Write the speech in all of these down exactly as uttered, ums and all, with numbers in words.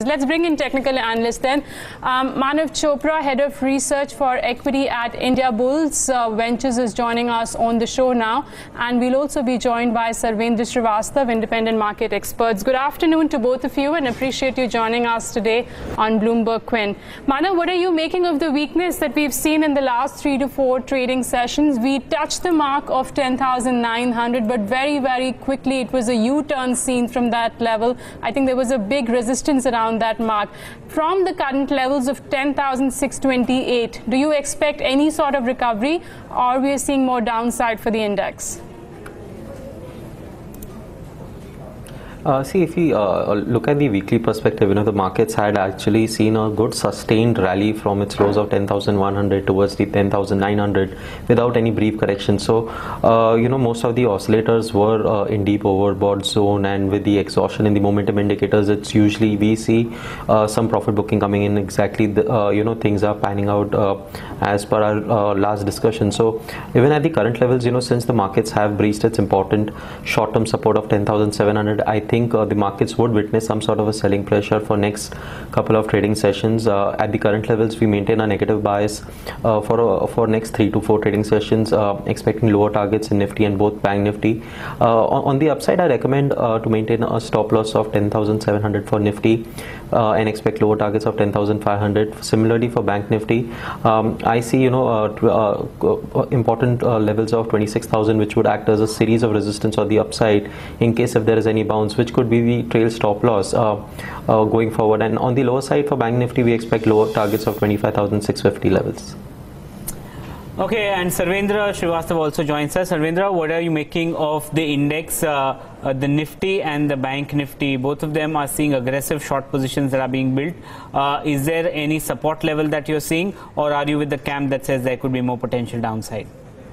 Let's bring in technical analyst then. Um, Manav Chopra, Head of Research for Equity at Indiabulls uh, Ventures, is joining us on the show now. And we'll also be joined by Sarvendra Srivastav, Independent Market Experts. Good afternoon to both of you and appreciate you joining us today on Bloomberg Quint. Manav, what are you making of the weakness that we've seen in the last three to four trading sessions? We touched the mark of ten thousand nine hundred, but very, very quickly it was a U-turn seen from that level. I think there was a big resistance around that mark. From the current levels of ten thousand six hundred twenty-eight, do you expect any sort of recovery, or we are seeing more downside for the index? Uh, see, if we uh, look at the weekly perspective, you know, the markets had actually seen a good sustained rally from its lows of ten thousand one hundred towards the ten thousand nine hundred without any brief correction. So, uh, you know, most of the oscillators were uh, in deep overbought zone, and with the exhaustion in the momentum indicators, it's usually we see uh, some profit booking coming in. Exactly, the, uh, you know, things are panning out uh, as per our uh, last discussion. So, even at the current levels, you know, since the markets have breached its important short-term support of ten thousand seven hundred, I think think uh, the markets would witness some sort of a selling pressure for next couple of trading sessions. Uh, at the current levels, we maintain a negative bias uh, for uh, for next three to four trading sessions, uh, expecting lower targets in Nifty and both Bank Nifty. Uh, on, on the upside, I recommend uh, to maintain a stop loss of ten thousand seven hundred for Nifty uh, and expect lower targets of ten thousand five hundred. Similarly for Bank Nifty, um, I see you know uh, uh, important uh, levels of twenty-six thousand, which would act as a series of resistance on the upside in case if there is any bounce, which could be the trail stop loss uh, uh, going forward. And on the lower side for Bank Nifty, we expect lower targets of twenty-five thousand six hundred fifty levels. Okay, and Sarvendra Srivastav also joins us. Sarvendra, what are you making of the index, uh, uh, the Nifty and the Bank Nifty? Both of them are seeing aggressive short positions that are being built. Uh, is there any support level that you're seeing, or are you with the camp that says there could be more potential downside?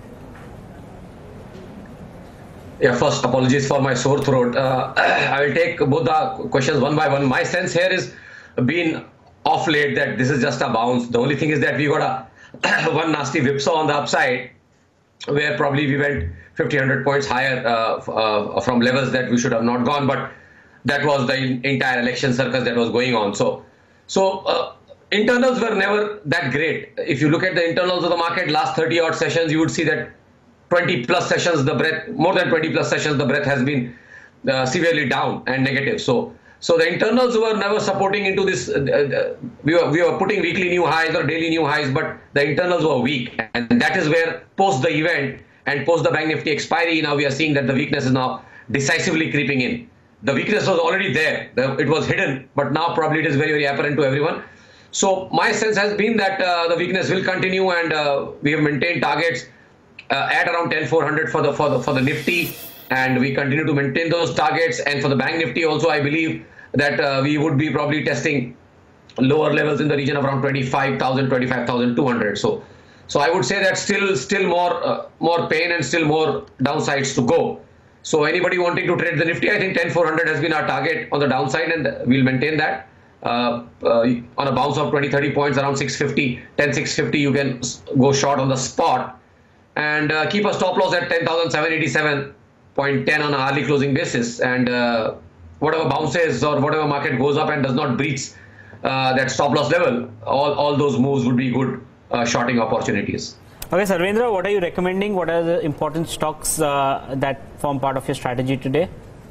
Yeah, first, apologies for my sore throat. Uh, I will take both the questions one by one. My sense here is been off late that this is just a bounce. The only thing is that we got a one nasty whipsaw on the upside, where probably we went fifty, one hundred points higher uh, uh, from levels that we should have not gone. But that was the entire election circus that was going on. So, so uh, internals were never that great. If you look at the internals of the market, last thirty odd sessions, you would see that twenty plus sessions, the breadth, more than twenty plus sessions, the breadth has been uh, severely down and negative. So, so the internals were never supporting into this. Uh, uh, we were we were putting weekly new highs or daily new highs, but the internals were weak, and that is where post the event and post the Bank Nifty expiry, now we are seeing that the weakness is now decisively creeping in. The weakness was already there; the, it was hidden, but now probably it is very very apparent to everyone. So my sense has been that uh, the weakness will continue, and uh, we have maintained targets Uh, at around ten thousand four hundred for the for the for the Nifty, and we continue to maintain those targets. And for the Bank Nifty also, I believe that uh, we would be probably testing lower levels in the region of around twenty-five thousand, twenty-five thousand two hundred. So, so I would say that still still more uh, more pain and still more downsides to go. So anybody wanting to trade the Nifty, I think ten thousand four hundred has been our target on the downside, and we'll maintain that. Uh, uh, on a bounce of twenty, thirty points around six fifty, ten six fifty, you can go short on the spot. And uh, keep a stop loss at ten thousand seven hundred eighty-seven point one zero on an hourly closing basis. And uh, whatever bounces or whatever market goes up and does not breach uh, that stop loss level, all, all those moves would be good uh, shorting opportunities. Okay, Sarvendra, what are you recommending? What are the important stocks uh, that form part of your strategy today?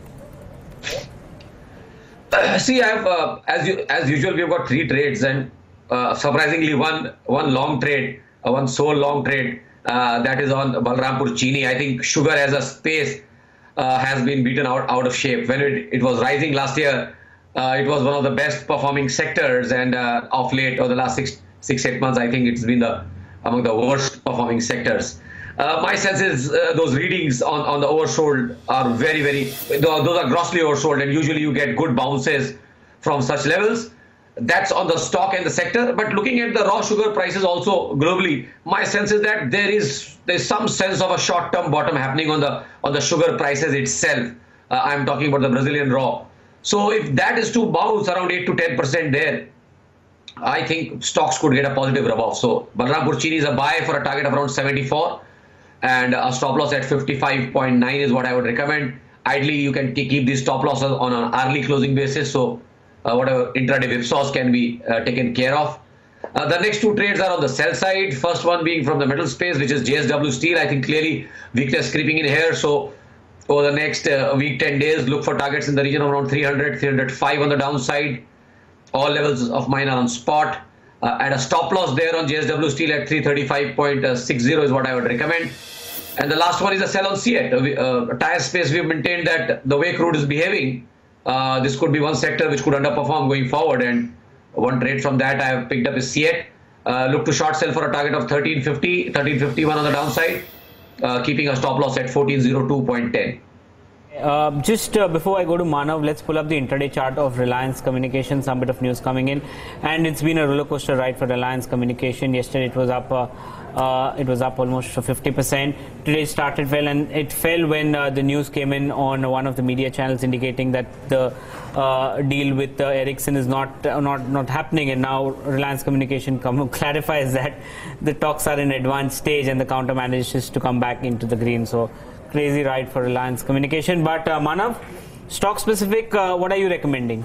Uh, see, I have, uh, as, you, as usual, we've got three trades, and uh, surprisingly, one, one long trade, uh, one sole long trade. Uh, that is on Balrampur Chini. I think sugar as a space uh, has been beaten out, out of shape. When it, it was rising last year, uh, it was one of the best performing sectors, and uh, of late, over the last six, six, eight months, I think it's been the among the worst performing sectors. Uh, my sense is uh, those readings on, on the oversold are very, very, those are grossly oversold, and usually you get good bounces from such levels. That's on the stock and the sector. But looking at the raw sugar prices also globally, my sense is that there is there's some sense of a short-term bottom happening on the on the sugar prices itself. Uh, I'm talking about the Brazilian raw. So if that is to bounce around eight to ten percent there, I think stocks could get a positive rub-off. So Balrampur Chini is a buy for a target of around seventy-four, and a stop loss at fifty-five point nine is what I would recommend. Ideally, you can keep these stop losses on an hourly closing basis. So uh, whatever intraday whipsaws can be uh, taken care of. Uh, the next two trades are on the sell side. First one being from the metal space, which is J S W Steel. I think clearly weakness creeping in here. So over the next uh, week, ten days, look for targets in the region of around three hundred, three hundred five on the downside. All levels of mine are on spot. Uh, and a stop loss there on J S W Steel at three thirty-five point six zero is what I would recommend. And the last one is a sell on C E T. Uh, tire space, we've maintained that the way crude is behaving, uh, this could be one sector which could underperform going forward. And one trade from that I have picked up is C E T. Uh, look to short sell for a target of thirteen fifty, thirteen fifty-one on the downside, uh, keeping a stop loss at fourteen oh two point one zero. Uh, just uh, before I go to Manav, let's pull up the intraday chart of Reliance Communications. Some bit of news coming in, and it's been a roller coaster ride for Reliance Communication. Yesterday it was up, uh, uh, it was up almost fifty percent. Today it started well, and it fell when uh, the news came in on one of the media channels indicating that the uh, deal with uh, Ericsson is not uh, not not happening. And now Reliance Communication come, clarifies that the talks are in advanced stage, and the counter manages to come back into the green. So crazy ride for Reliance Communication. But uh, Manav, stock specific, uh, what are you recommending?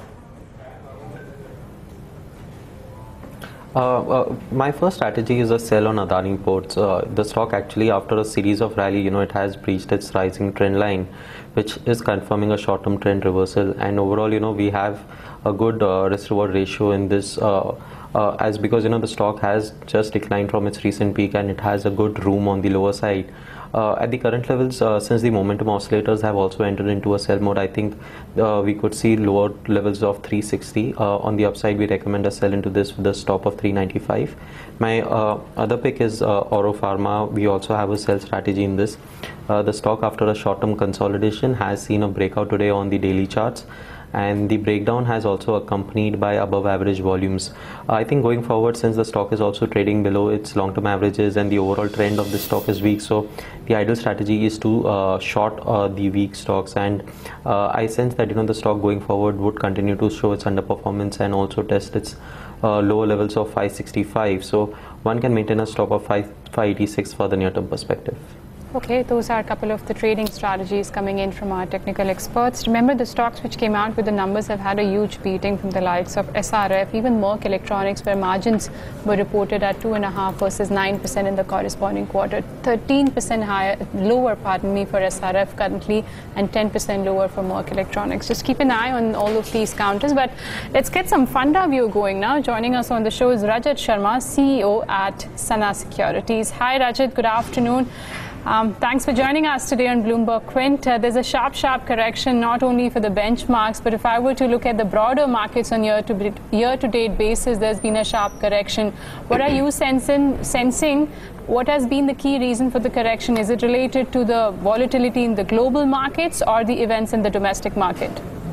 Uh, uh, my first strategy is a sell on Adaniports. Uh, the stock actually, after a series of rally, you know, it has breached its rising trend line, which is confirming a short-term trend reversal. And overall, you know, we have a good uh, risk-reward ratio in this, uh, uh, as because you know the stock has just declined from its recent peak, and it has a good room on the lower side. Uh, at the current levels, uh, since the momentum oscillators have also entered into a sell mode, I think uh, we could see lower levels of three sixty. Uh, on the upside, we recommend a sell into this with a stop of three ninety-five. My uh, other pick is uh, Auropharma. We also have a sell strategy in this. Uh, the stock, after a short-term consolidation, has seen a breakout today on the daily charts, and the breakdown has also accompanied by above average volumes. I think going forward, since the stock is also trading below its long-term averages and the overall trend of the stock is weak, so the ideal strategy is to uh, short uh, the weak stocks. And uh, I sense that you know the stock going forward would continue to show its underperformance and also test its uh, lower levels of five sixty-five. So one can maintain a stop of five eighty-six for the near-term perspective. Okay, those are a couple of the trading strategies coming in from our technical experts. Remember, the stocks which came out with the numbers have had a huge beating from the likes of S R F, even Merck Electronics, where margins were reported at two and a half versus nine percent in the corresponding quarter, thirteen percent higher, lower, pardon me, for S R F currently, and ten percent lower for Merck Electronics. Just keep an eye on all of these counters. But let's get some funda view going now. Joining us on the show is Rajat Sharma, C E O at Sana Securities. Hi, Rajat. Good afternoon. Um, thanks for joining us today on Bloomberg Quint. Uh, there's a sharp, sharp correction not only for the benchmarks, but if I were to look at the broader markets on year-to year-to-date basis, there's been a sharp correction. What are you sensing? sensing? What has been the key reason for the correction? Is it related to the volatility in the global markets or the events in the domestic market?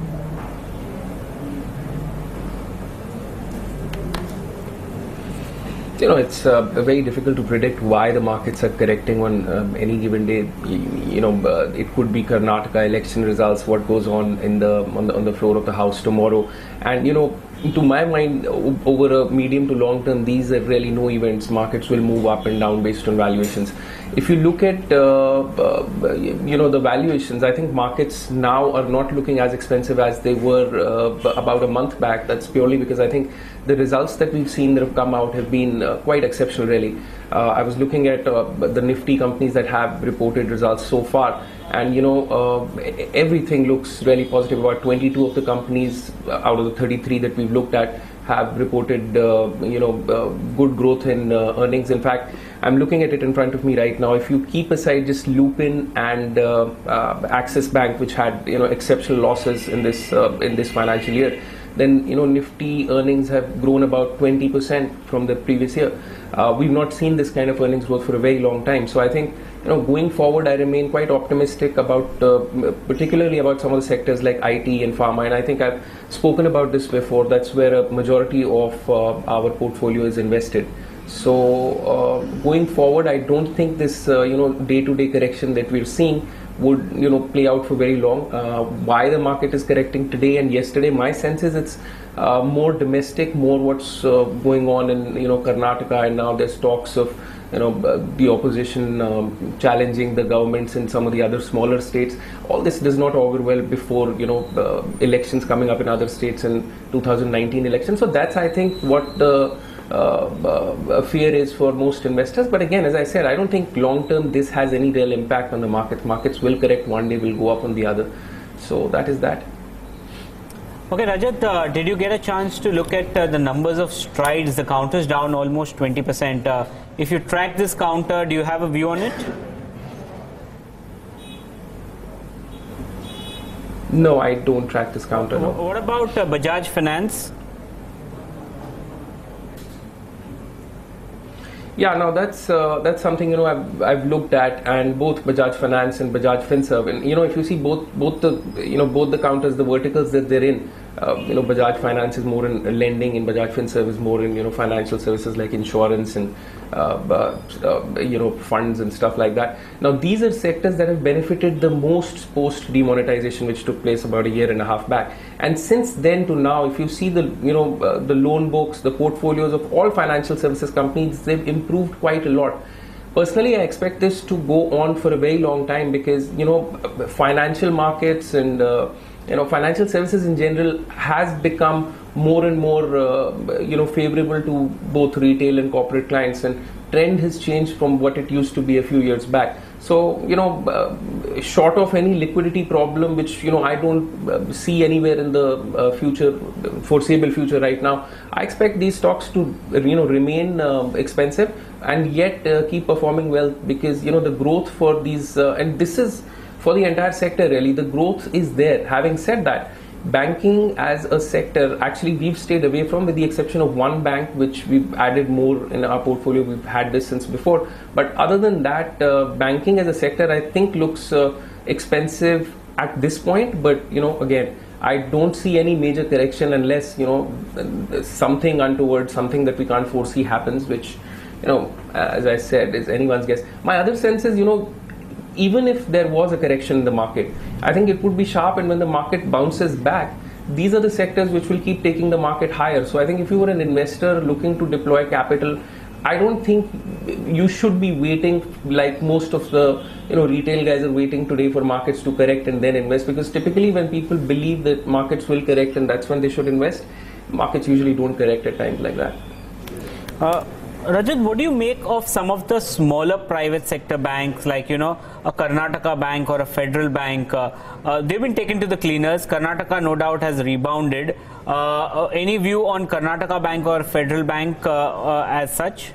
You know, it's uh, very difficult to predict why the markets are correcting on um, any given day. You, you know, uh, it could be Karnataka election results, what goes on in the on the on the floor of the House tomorrow, and you know, to my mind, over a medium to long term, these are really no events. Markets will move up and down based on valuations. If you look at uh, uh, you know the valuations, I think markets now are not looking as expensive as they were uh, about a month back. That's purely because I think the results that we've seen that have come out have been uh, quite exceptional, really. Uh, I was looking at uh, the Nifty companies that have reported results so far, and you know uh, everything looks really positive. About twenty-two of the companies out of the thirty-three that we've looked at have reported uh, you know uh, good growth in uh, earnings. In fact, I'm looking at it in front of me right now. If you keep aside just Lupin and uh, uh, Axis Bank, which had you know exceptional losses in this uh, in this financial year, then you know Nifty earnings have grown about twenty percent from the previous year. Uh, we've not seen this kind of earnings growth for a very long time. So I think you know going forward, I remain quite optimistic about, uh, particularly about some of the sectors like I T and pharma. And I think I've spoken about this before. That's where a majority of uh, our portfolio is invested. So uh, going forward, I don't think this uh, you know day-to-day correction that we're seeing would you know play out for very long. Uh, why the market is correcting today and yesterday, my sense is it's uh, more domestic, more what's uh, going on in you know Karnataka, and now there's talks of you know, uh, the opposition um, challenging the governments in some of the other smaller states. All this does not augur well before, you know, uh, elections coming up in other states in two thousand nineteen elections. So that's, I think, what the uh, uh, fear is for most investors. But again, as I said, I don't think long term this has any real impact on the markets. Markets will correct one day, will go up on the other. So that is that. Okay, Rajat, uh, did you get a chance to look at uh, the numbers of strides? The counter is down almost twenty percent. Uh, if you track this counter, do you have a view on it? No, I don't track this counter. No. What about uh, Bajaj Finance? Yeah, now that's uh, that's something, you know, I've, I've looked at, and both Bajaj Finance and Bajaj Finserv, and you know, if you see both both the you know both the counters, the verticals that they're in, uh, you know, Bajaj Finance is more in lending, and Bajaj Finserv is more in, you know, financial services like insurance and uh, uh, you know, funds and stuff like that. Now these are sectors that have benefited the most post demonetization, which took place about a year and a half back. And since then to now, if you see the you know uh, the loan books, the portfolios of all financial services companies, they've improved quite a lot. Personally, I expect this to go on for a very long time, because you know financial markets and uh, you know financial services in general has become more and more uh, you know favorable to both retail and corporate clients, and trend has changed from what it used to be a few years back. So you know uh, short of any liquidity problem, which you know I don't uh, see anywhere in the uh, future, foreseeable future right now, I expect these stocks to you know remain uh, expensive and yet uh, keep performing well, because you know the growth for these uh, and this is for the entire sector really, the growth is there. Having said that, banking as a sector, actually we've stayed away from, with the exception of one bank which we've added more in our portfolio. We've had this since before, but other than that, uh, banking as a sector I think looks uh, expensive at this point. But you know again, I don't see any major correction unless you know something untoward, something that we can't foresee happens, which you know as I said is anyone's guess. My other sense is, you know even if there was a correction in the market, I think it would be sharp, and when the market bounces back, these are the sectors which will keep taking the market higher. So I think if you were an investor looking to deploy capital, I don't think you should be waiting like most of the you know retail guys are waiting today for markets to correct and then invest, because typically when people believe that markets will correct and that's when they should invest, markets usually don't correct at times like that. Uh, Rajat, what do you make of some of the smaller private sector banks, like, you know, a Karnataka bank or a federal bank? Uh, uh, they've been taken to the cleaners. Karnataka, no doubt, has rebounded. Uh, uh, any view on Karnataka bank or federal bank uh, uh, as such?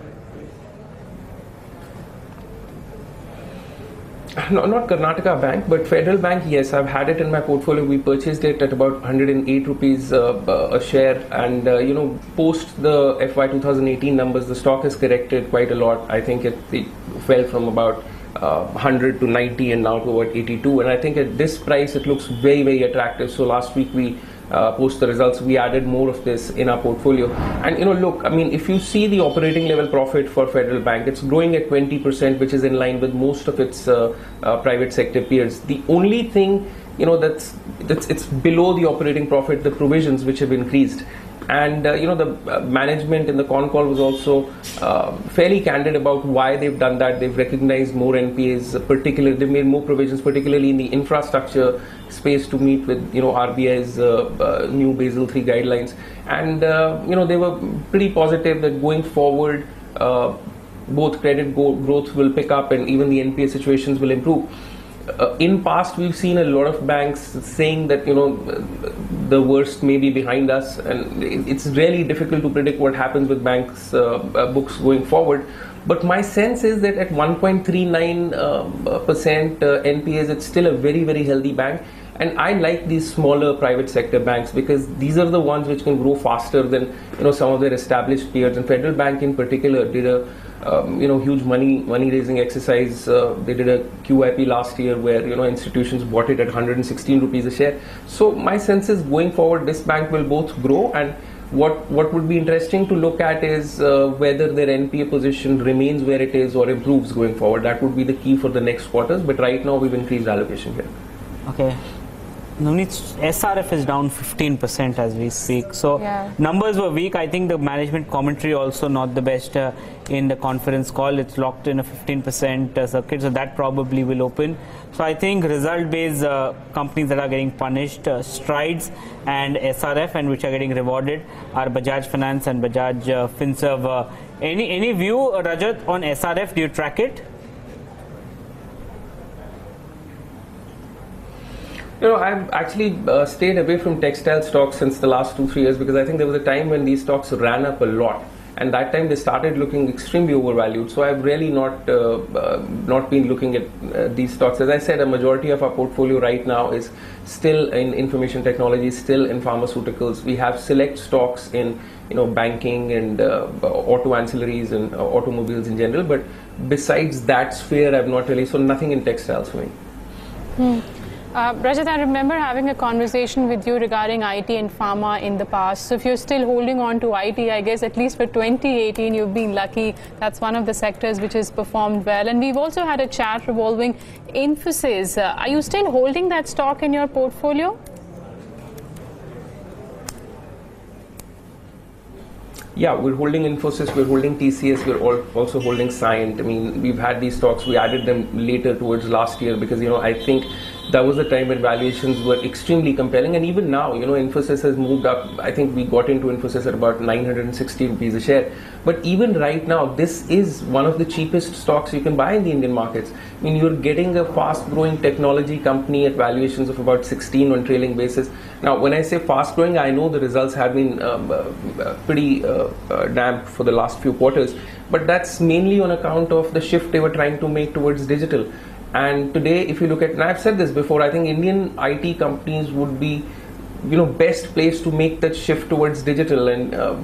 No, not Karnataka Bank, but Federal Bank, yes, I've had it in my portfolio. We purchased it at about one hundred eight rupees uh, a share, and uh, you know, post the F Y twenty eighteen numbers, the stock has corrected quite a lot. I think it, it fell from about uh, one hundred to ninety and now to about eighty-two, and I think at this price it looks very, very attractive. So last week we Uh, post the results, we added more of this in our portfolio. And you know, look, I mean, if you see the operating level profit for Federal Bank, it's growing at twenty percent, which is in line with most of its uh, uh, private sector peers. The only thing, you know, that's, that's it's below the operating profit, the provisions which have increased. And uh, you know, the uh, management in the con call was also uh, fairly candid about why they've done that. They've recognized more N P As, particularly they've made more provisions, particularly in the infrastructure space, to meet with you know R B I's uh, uh, new Basel three guidelines. And uh, you know, they were pretty positive that going forward, uh, both credit go- growth will pick up and even the N P A situations will improve. Uh, in past, we've seen a lot of banks saying that you know the worst may be behind us, and it's really difficult to predict what happens with banks' uh, uh, books going forward. But my sense is that at one point three nine percent uh, uh, N P As, it's still a very, very healthy bank. And I like these smaller private sector banks because these are the ones which can grow faster than you know some of their established peers. And Federal Bank in particular did a um, you know huge money money raising exercise. Uh, they did a Q I P last year where you know institutions bought it at one hundred sixteen rupees a share. So my sense is going forward, this bank will both grow, and what what would be interesting to look at is uh, whether their N P A position remains where it is or improves going forward. That would be the key for the next quarters. But right now we've increased allocation here. Okay. S R F is down fifteen percent as we speak. So yeah. numbers were weak. I think the management commentary also not the best uh, in the conference call. It's locked in a fifteen percent uh, circuit, so that probably will open. So I think result-based uh, companies that are getting punished, uh, Strides and S R F, and which are getting rewarded are Bajaj Finance and Bajaj uh, Finserv. Uh, any any view, uh, Rajat, on S R F? Do you track it? You know, I've actually uh, stayed away from textile stocks since the last two, three years because I think there was a time when these stocks ran up a lot, and that time they started looking extremely overvalued. So I've really not uh, uh, not been looking at uh, these stocks. As I said, a majority of our portfolio right now is still in information technology, still in pharmaceuticals. We have select stocks in you know banking and uh, auto ancillaries and uh, automobiles in general. But besides that sphere, I've not really so nothing in textiles for me. Hmm. Uh, Rajat, I remember having a conversation with you regarding I T and pharma in the past. So if you're still holding on to I T, I guess at least for twenty eighteen, you've been lucky. That's one of the sectors which has performed well. And we've also had a chat revolving Infosys. Uh, are you still holding that stock in your portfolio? Yeah, we're holding Infosys, we're holding T C S, we're all also holding Cyient. I mean, we've had these stocks, we added them later towards last year because, you know, I think that was the time when valuations were extremely compelling. And even now, you know, Infosys has moved up. I think we got into Infosys at about nine hundred sixty rupees a share. But even right now, this is one of the cheapest stocks you can buy in the Indian markets. I mean, you're getting a fast-growing technology company at valuations of about sixteen on trailing basis. Now, when I say fast-growing, I know the results have been um, uh, pretty uh, uh, damp for the last few quarters. But that's mainly on account of the shift they were trying to make towards digital. And today, if you look at, and I've said this before, I think Indian I T companies would be, you know, best placed to make that shift towards digital. And uh,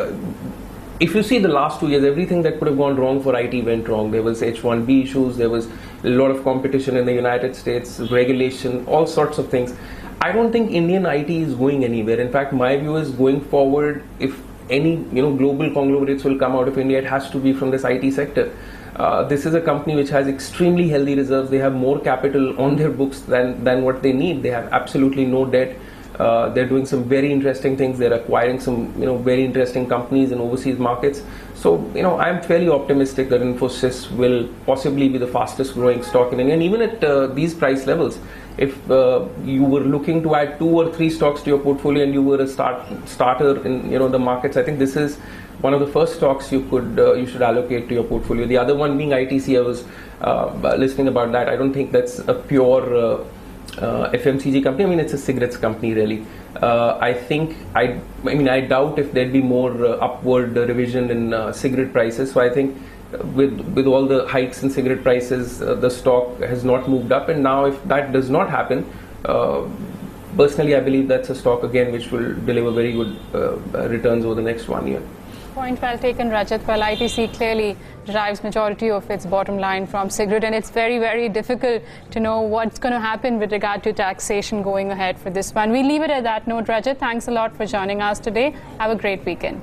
if you see the last two years, everything that could have gone wrong for I T went wrong. There was H one B issues, there was a lot of competition in the United States, regulation, all sorts of things. I don't think Indian I T is going anywhere. In fact, my view is going forward, if any, you know, global conglomerates will come out of India, it has to be from this I T sector. Uh, this is a company which has extremely healthy reserves. They have more capital on their books than, than what they need. They have absolutely no debt. Uh, they're doing some very interesting things. They're acquiring some, you know, very interesting companies in overseas markets. So, you know, I'm fairly optimistic that Infosys will possibly be the fastest growing stock in India. And even at uh, these price levels, if uh, you were looking to add two or three stocks to your portfolio and you were a start starter in, you know, the markets, I think this is one of the first stocks you could uh, you should allocate to your portfolio. The other one being I T C. I was uh, listening about that. I don't think that's a pure uh, uh, F M C G company. I mean, it's a cigarettes company, really. Uh, I think I, I mean, I doubt if there'd be more uh, upward uh, revision in uh, cigarette prices. So I think with with all the hikes in cigarette prices, uh, the stock has not moved up. And now, if that does not happen, uh, personally, I believe that's a stock again which will deliver very good uh, returns over the next one year. Point well taken, Rajat. Well, I T C clearly derives majority of its bottom line from cigarette, and it's very, very difficult to know what's going to happen with regard to taxation going ahead for this one. We leave it at that note, Rajat. Thanks a lot for joining us today. Have a great weekend.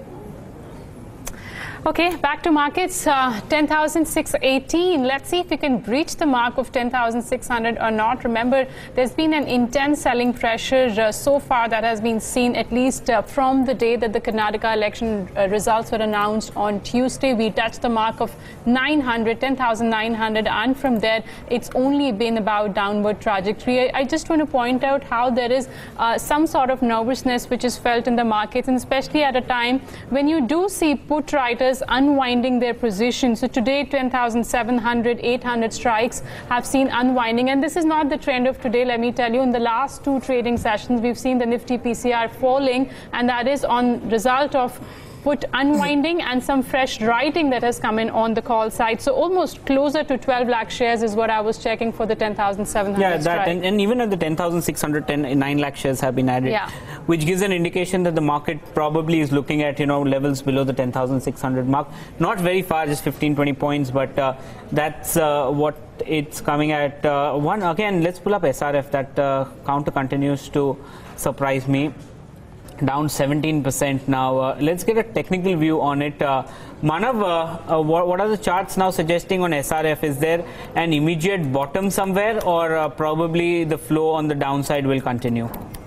Okay, back to markets, uh, ten thousand six hundred eighteen. Let's see if we can breach the mark of ten thousand six hundred or not. Remember, there's been an intense selling pressure uh, so far that has been seen at least uh, from the day that the Karnataka election uh, results were announced on Tuesday. We touched the mark of nine hundred, ten thousand nine hundred, and from there, it's only been about downward trajectory. I, I just want to point out how there is uh, some sort of nervousness which is felt in the markets, and especially at a time when you do see put writers unwinding their position. So today, ten thousand seven hundred, eight hundred strikes have seen unwinding, and this is not the trend of today. Let me tell you, in the last two trading sessions, we've seen the Nifty P C R falling, and that is on result of put unwinding and some fresh writing that has come in on the call side. So almost closer to twelve lakh shares is what I was checking for the ten thousand seven hundred yeah, that strike. And, and even at the ten thousand six hundred, ten, nine lakh shares have been added, yeah. which gives an indication that the market probably is looking at, you know, levels below the ten thousand six hundred mark. Not very far, just fifteen, twenty points, but uh, that's uh, what it's coming at. Uh, one, again, let's pull up S R F. That uh, counter continues to surprise me. down seventeen percent now. Uh, let's get a technical view on it. Uh, Manav, uh, uh, what, what are the charts now suggesting on S R F? Is there an immediate bottom somewhere, or uh, probably the flow on the downside will continue?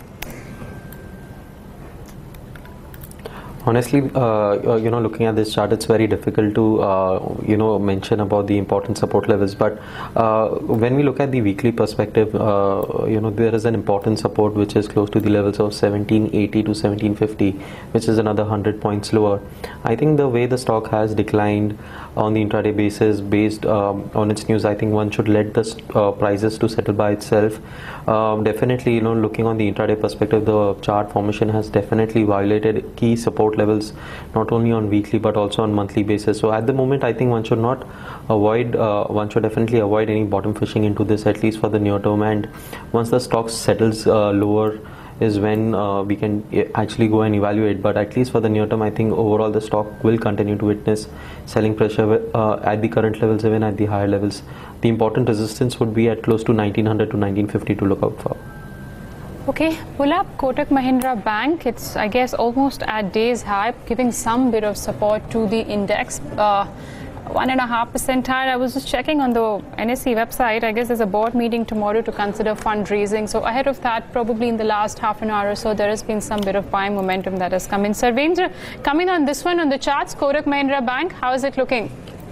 Honestly, uh, you know, looking at this chart, it's very difficult to, uh, you know, mention about the important support levels. But uh, when we look at the weekly perspective, uh, you know, there is an important support which is close to the levels of seventeen eighty to seventeen fifty, which is another one hundred points lower. I think the way the stock has declined on the intraday basis based um, on its news, I think one should let the uh, prices to settle by itself. Um, definitely, you know, looking on the intraday perspective, the chart formation has definitely violated key support levels, not only on weekly but also on monthly basis. So at the moment, I think one should not avoid, uh, one should definitely avoid any bottom fishing into this, at least for the near term. And once the stock settles uh, lower is when uh, we can actually go and evaluate. But at least for the near term, I think overall the stock will continue to witness selling pressure uh, at the current levels, even at the higher levels. The important resistance would be at close to nineteen hundred to nineteen fifty to look out for. Okay, pull up Kotak Mahindra Bank. It's, I guess, almost at day's high, giving some bit of support to the index. Uh, one and a half percent higher. I was just checking on the N S E website. I guess there's a board meeting tomorrow to consider fundraising. So ahead of that, probably in the last half an hour or so, there has been some bit of buying momentum that has come in. Sarvendra, coming on this one on the charts, Kotak Mahindra Bank, how is it looking?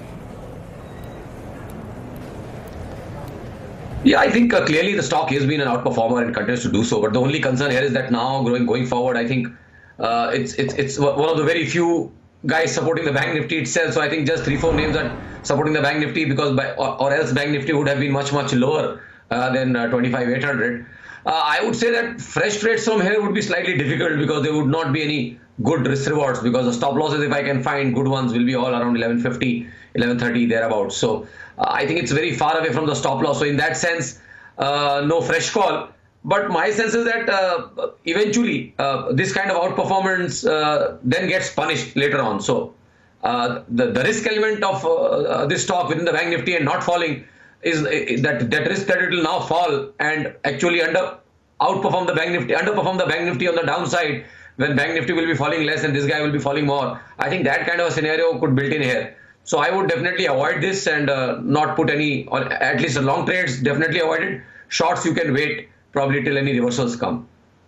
Yeah, I think uh, clearly the stock has been an outperformer and continues to do so. But the only concern here is that now going going forward, I think uh, it's it's it's one of the very few guys supporting the Bank Nifty itself. So I think just three four names are supporting the Bank Nifty, because by, or, or else Bank Nifty would have been much much lower uh, than uh, twenty-five eight hundred. Uh, I would say that fresh trades from here would be slightly difficult, because there would not be any good risk rewards, because the stop losses, if I can find good ones, will be all around eleven fifty, eleven thirty thereabouts. So uh, I think it's very far away from the stop loss. So in that sense, uh, no fresh call. But my sense is that uh, eventually uh, this kind of outperformance uh, then gets punished later on. So uh, the, the risk element of uh, this stock within the Bank Nifty and not falling is uh, that that risk that it will now fall and actually under outperform the Bank Nifty, underperform the Bank Nifty on the downside, when Bank Nifty will be falling less and this guy will be falling more. I think that kind of a scenario could build in here. So I would definitely avoid this and uh, not put any, or at least the long trades definitely avoided. Shorts you can wait probably till any reversals come.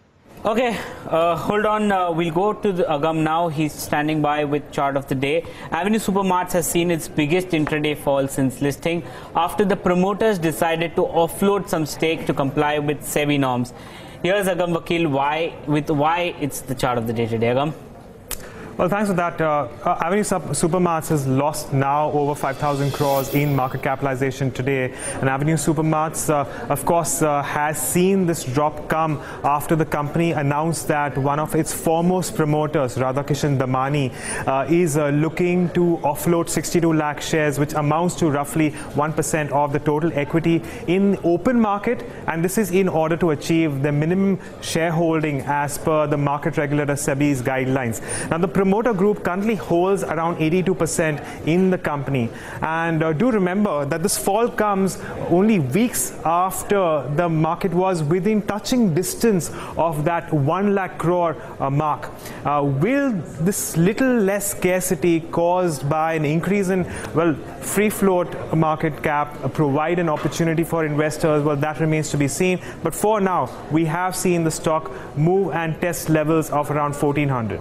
Okay, uh, hold on. Uh, we'll go to the Agam now. He's standing by with chart of the day. Avenue Supermarts has seen its biggest intraday fall since listing after the promoters decided to offload some stake to comply with SEBI norms. Here's Agam Vakil why with why it's the chart of the day today. Agam. Well, thanks for that. Uh, uh, Avenue Supermarts has lost now over five thousand crores in market capitalization today. And Avenue Supermarts, uh, of course, uh, has seen this drop come after the company announced that one of its foremost promoters, Radhakishan Damani, uh, is uh, looking to offload sixty-two lakh shares, which amounts to roughly one percent of the total equity in open market. And this is in order to achieve the minimum shareholding as per the market regulator SEBI's guidelines. Now, the promoter group currently holds around eighty-two percent in the company, and uh, do remember that this fall comes only weeks after the market was within touching distance of that one lakh crore uh, mark. Uh, will this little less scarcity caused by an increase in, well, free float market cap uh, provide an opportunity for investors? Well, that remains to be seen, but for now we have seen the stock move and test levels of around fourteen hundred.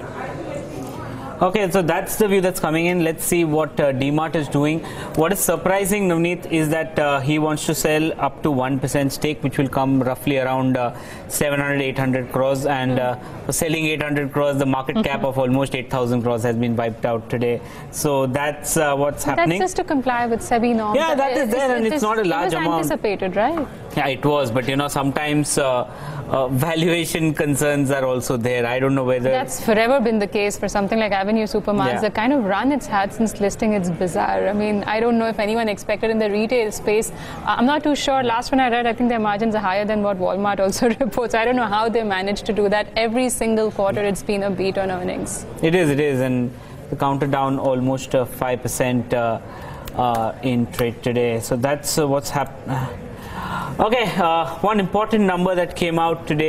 Okay, so that's the view that's coming in. Let's see what uh, D Mart is doing. What is surprising, Navneet, is that uh, he wants to sell up to one percent stake, which will come roughly around uh, seven hundred, eight hundred crores. And uh, selling eight hundred crores, the market mm-hmm. cap of almost eight thousand crores has been wiped out today. So that's uh, what's happening. That's just to comply with SEBI norms. Yeah, that is there, and it's, it's not a large it was amount. Anticipated, right? Yeah, it was, but you know, sometimes uh, uh, valuation concerns are also there. I don't know whether... That's forever been the case for something like Avenue Supermarts. Yeah. The kind of run it's had since listing, it's bizarre. I mean, I don't know if anyone expected in the retail space. Uh, I'm not too sure. Last one I read, I think their margins are higher than what Walmart also reports. I don't know how they managed to do that. Every single quarter, it's been a beat on earnings. It is, it is. And the counter down almost uh, five percent uh, uh, in trade today. So that's uh, what's happened. Okay, uh, one important number that came out today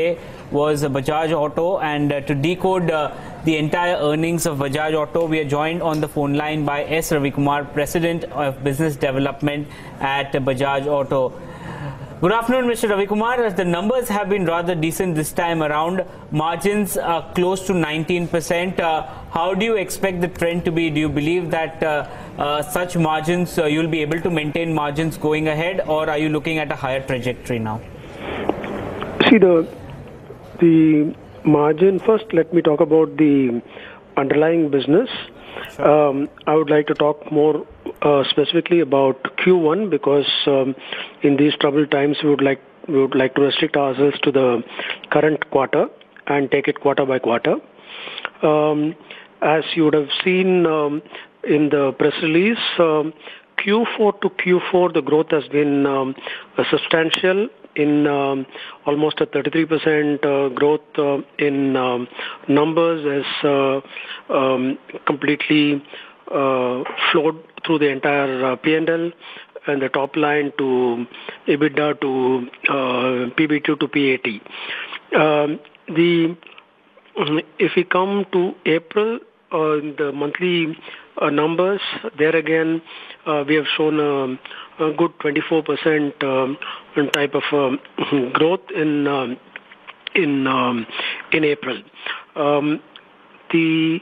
was uh, Bajaj Auto. And uh, to decode uh, the entire earnings of Bajaj Auto, we are joined on the phone line by S. Ravikumar, President of Business Development at uh, Bajaj Auto. Good afternoon, Mister Ravikumar. The numbers have been rather decent this time around. Margins are close to nineteen percent. Uh, how do you expect the trend to be? Do you believe that uh, uh, such margins, uh, you'll be able to maintain margins going ahead, or are you looking at a higher trajectory now? See, the, the margin, first let me talk about the underlying business. Sure. Um, I would like to talk more uh, specifically about Q one because um, in these troubled times we would like we would like to restrict ourselves to the current quarter and take it quarter by quarter. Um, as you would have seen um, in the press release, um, Q four to Q four the growth has been um, substantial. In um, almost a thirty-three percent uh, growth uh, in um, numbers as uh, um, completely uh, flowed through the entire uh, P and L and the top line to EBITDA to uh, P B T to P A T. Um, the if we come to April, uh, the monthly uh, numbers, there again uh, we have shown a, a good twenty-four percent um, type of um, growth in um, in um, in April. Um, the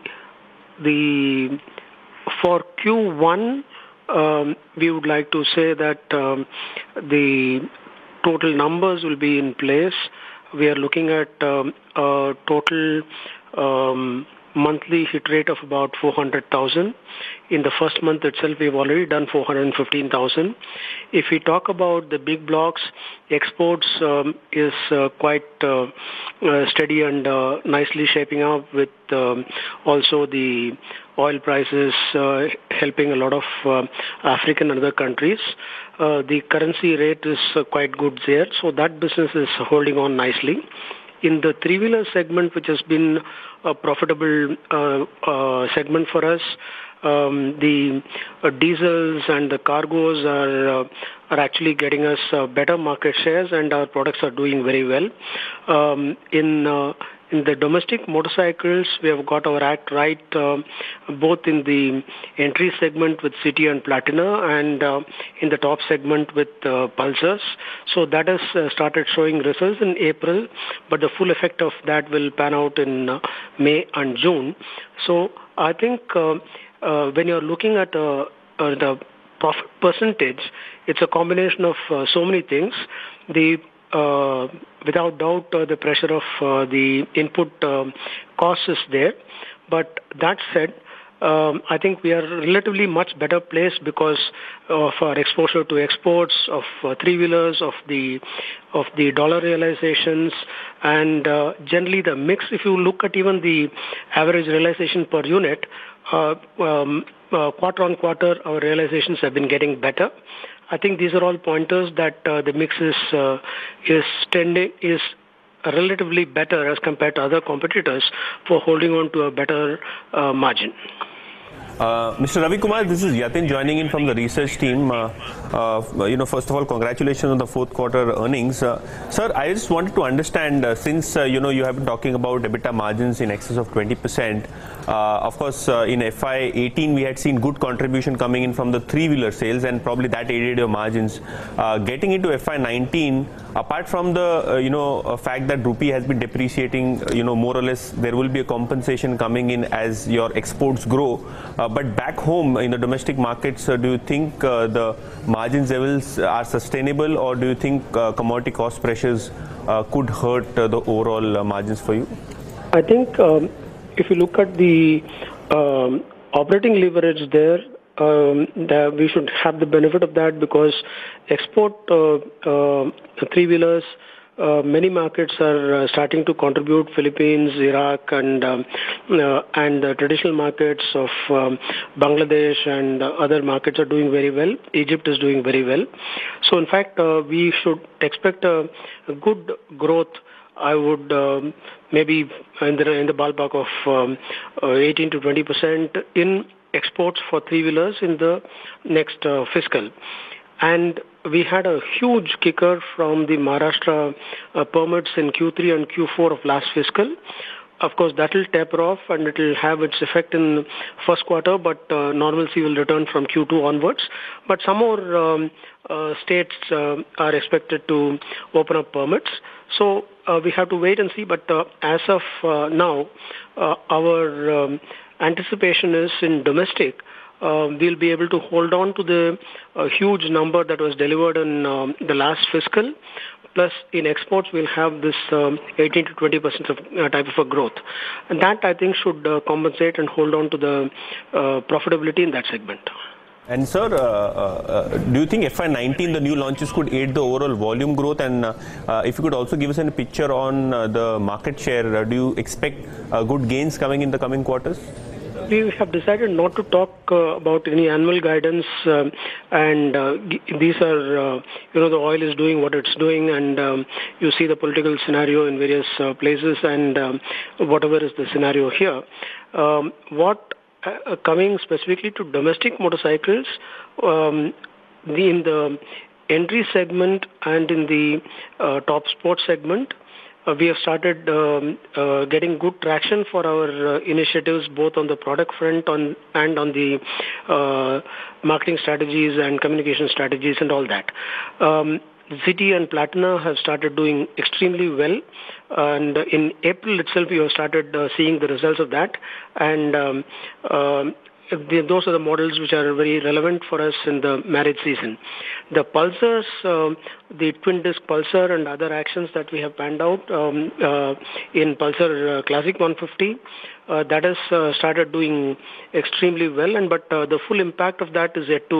the for Q one, um, we would like to say that um, the total numbers will be in place. We are looking at um, a total um, monthly hit rate of about four hundred thousand. In the first month itself, we've already done four hundred fifteen thousand. If we talk about the big blocks, exports um, is uh, quite uh, uh, steady and uh, nicely shaping up with um, also the oil prices uh, helping a lot of uh, African and other countries. Uh, the currency rate is uh, quite good there, so that business is holding on nicely. In the three-wheeler segment, which has been a profitable uh, uh, segment for us, um, the uh, diesels and the cargos are uh, are actually getting us uh, better market shares, and our products are doing very well. Um, in uh, in the domestic motorcycles, we have got our act right, uh, both in the entry segment with City and Platina, and uh, in the top segment with uh, Pulsars. So that has uh, started showing results in April, but the full effect of that will pan out in uh, May and June. So I think uh, uh, when you're looking at uh, uh, the profit percentage, it's a combination of uh, so many things. The Uh, without doubt, uh, the pressure of uh, the input um, cost is there. But that said, um, I think we are relatively much better placed because of our exposure to exports, of uh, three-wheelers, of the of the dollar realizations, and uh, generally the mix. If you look at even the average realization per unit, uh, um, uh, quarter on quarter, our realizations have been getting better. I think these are all pointers that uh, the mix is uh, is tending is relatively better as compared to other competitors for holding on to a better uh, margin. Uh, Mister Ravikumar, this is Yatin joining in from the research team. Uh, uh, you know, first of all, congratulations on the fourth quarter earnings. Uh, sir, I just wanted to understand, uh, since, uh, you know, you have been talking about EBITDA margins in excess of twenty percent. Uh, of course, uh, in F Y eighteen, we had seen good contribution coming in from the three-wheeler sales, and probably that aided your margins. Uh, getting into F Y nineteen, apart from the, uh, you know, uh, fact that rupee has been depreciating, you know, more or less, there will be a compensation coming in as your exports grow. Uh, but back home in the domestic markets, uh, do you think uh, the margin levels are sustainable, or do you think uh, commodity cost pressures uh, could hurt uh, the overall uh, margins for you? I think um, if you look at the um, operating leverage there, um, that we should have the benefit of that because export uh, uh, three-wheelers, Uh, many markets are uh, starting to contribute. Philippines, Iraq, and um, uh, and the traditional markets of um, Bangladesh and uh, other markets are doing very well. Egypt is doing very well. So, in fact, uh, we should expect a, a good growth. I would um, maybe in the in the ballpark of um, uh, eighteen to twenty percent in exports for three wheelers in the next uh, fiscal. And we had a huge kicker from the Maharashtra uh, permits in Q three and Q four of last fiscal. Of course, that will taper off and it will have its effect in first quarter, but uh, normalcy will return from Q two onwards. But some more um, uh, states uh, are expected to open up permits. So uh, we have to wait and see. But uh, as of uh, now, uh, our um, anticipation is in domestic, uh, we'll be able to hold on to the uh, huge number that was delivered in um, the last fiscal. Plus, in exports, we'll have this um, eighteen to twenty percent of uh, type of a growth. And that, I think, should uh, compensate and hold on to the uh, profitability in that segment. And sir, uh, uh, do you think F Y nineteen, the new launches, could aid the overall volume growth? And uh, uh, if you could also give us a picture on uh, the market share, uh, do you expect uh, good gains coming in the coming quarters? We have decided not to talk uh, about any annual guidance, uh, and uh, these are, uh, you know, the oil is doing what it's doing, and um, you see the political scenario in various uh, places, and um, whatever is the scenario here. Um, what uh, coming specifically to domestic motorcycles, um, the, in the entry segment and in the uh, top sports segment, Uh, we have started um, uh, getting good traction for our uh, initiatives, both on the product front on, and on the uh, marketing strategies and communication strategies and all that. Um, City and Platina have started doing extremely well, and in April itself we have started uh, seeing the results of that, and um, uh, The, those are the models which are very relevant for us in the marriage season. The Pulsars, uh, the twin disc Pulsar and other actions that we have panned out um, uh, in Pulsar uh, Classic one fifty, uh, that has uh, started doing extremely well. And but uh, the full impact of that is yet to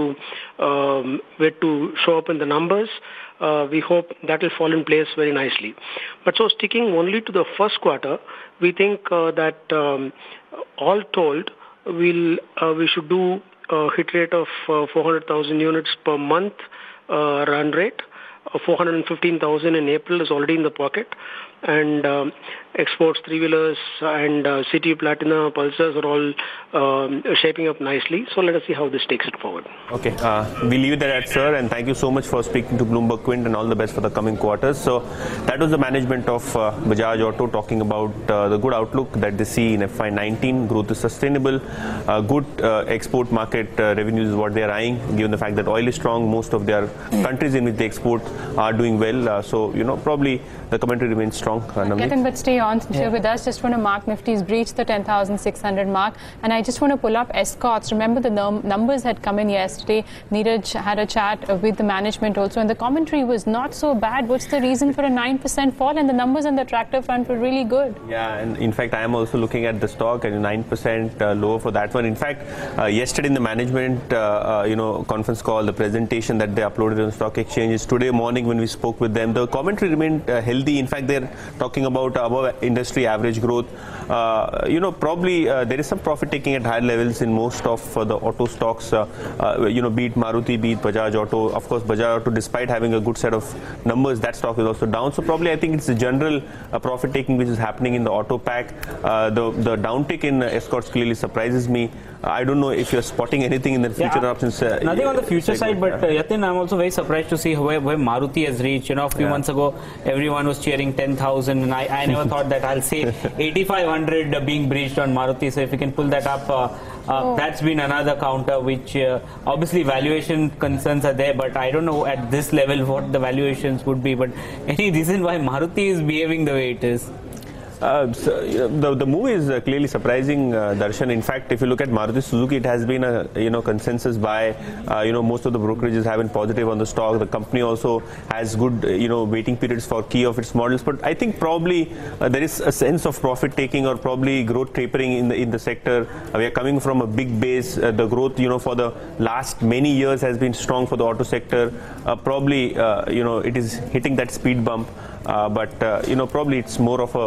um, yet to show up in the numbers. Uh, we hope that will fall in place very nicely. But so sticking only to the first quarter, we think uh, that um, all told, We'll, uh, we should do a hit rate of uh, four hundred thousand units per month uh, run rate. Uh, four hundred fifteen thousand in April is already in the pocket. And um, exports, three-wheelers and uh, City, Platina, Pulsars are all um, shaping up nicely. So let us see how this takes it forward. Okay, uh, we leave it at sir, and thank you so much for speaking to Bloomberg Quint, and all the best for the coming quarters. So that was the management of uh, Bajaj Auto talking about uh, the good outlook that they see in F Y nineteen. Growth is sustainable. Uh, good uh, export market uh, revenues is what they are eyeing, given the fact that oil is strong. Most of their countries in which they export are doing well. Uh, so, you know, probably the commentary remains strong. Uh, Ketan, but stay on since yeah. you're with us. Just want to mark Nifty's breached the ten thousand six hundred mark, and I just want to pull up escorts. Remember, the num numbers had come in yesterday. Neeraj had a chat uh, with the management also, and the commentary was not so bad. What's the reason for a nine percent fall? And the numbers on the tractor front were really good. Yeah, and in fact, I am also looking at the stock, and nine percent uh, lower for that one. In fact, uh, yesterday in the management, uh, uh, you know, conference call, the presentation that they uploaded on stock exchanges, today morning when we spoke with them, the commentary remained uh, healthy. In fact, they're talking about above industry average growth. Uh, you know, probably uh, there is some profit taking at higher levels in most of uh, the auto stocks. Uh, uh, you know, be it Maruti, be it Bajaj Auto. Of course, Bajaj Auto, despite having a good set of numbers, that stock is also down. So probably I think it's the general uh, profit taking which is happening in the auto pack. Uh, the the downtick in uh, escorts clearly surprises me. I don't know if you're spotting anything in the future yeah, options. Uh, nothing on the future side, but uh, Yatin, I'm also very surprised to see where, where Maruti has reached. You know, a few yeah. months ago, everyone was cheering ten thousand, and I, I never thought that I'll say eighty-five hundred uh, being breached on Maruti. So if you can pull that up, uh, uh, oh. that's been another counter, which uh, obviously valuation concerns are there, but I don't know at this level what the valuations would be. But any reason why Maruti is behaving the way it is? Uh, so, you know, the, the move is uh, clearly surprising, uh, Darshan. In fact, if you look at Maruti Suzuki, it has been a you know consensus buy. Uh, you know, most of the brokerages have been positive on the stock. The company also has good uh, you know waiting periods for key of its models. But I think probably uh, there is a sense of profit taking or probably growth tapering in the in the sector. Uh, we are coming from a big base. Uh, the growth you know for the last many years has been strong for the auto sector. Uh, probably uh, you know it is hitting that speed bump. Uh, but uh, you know probably it's more of a profit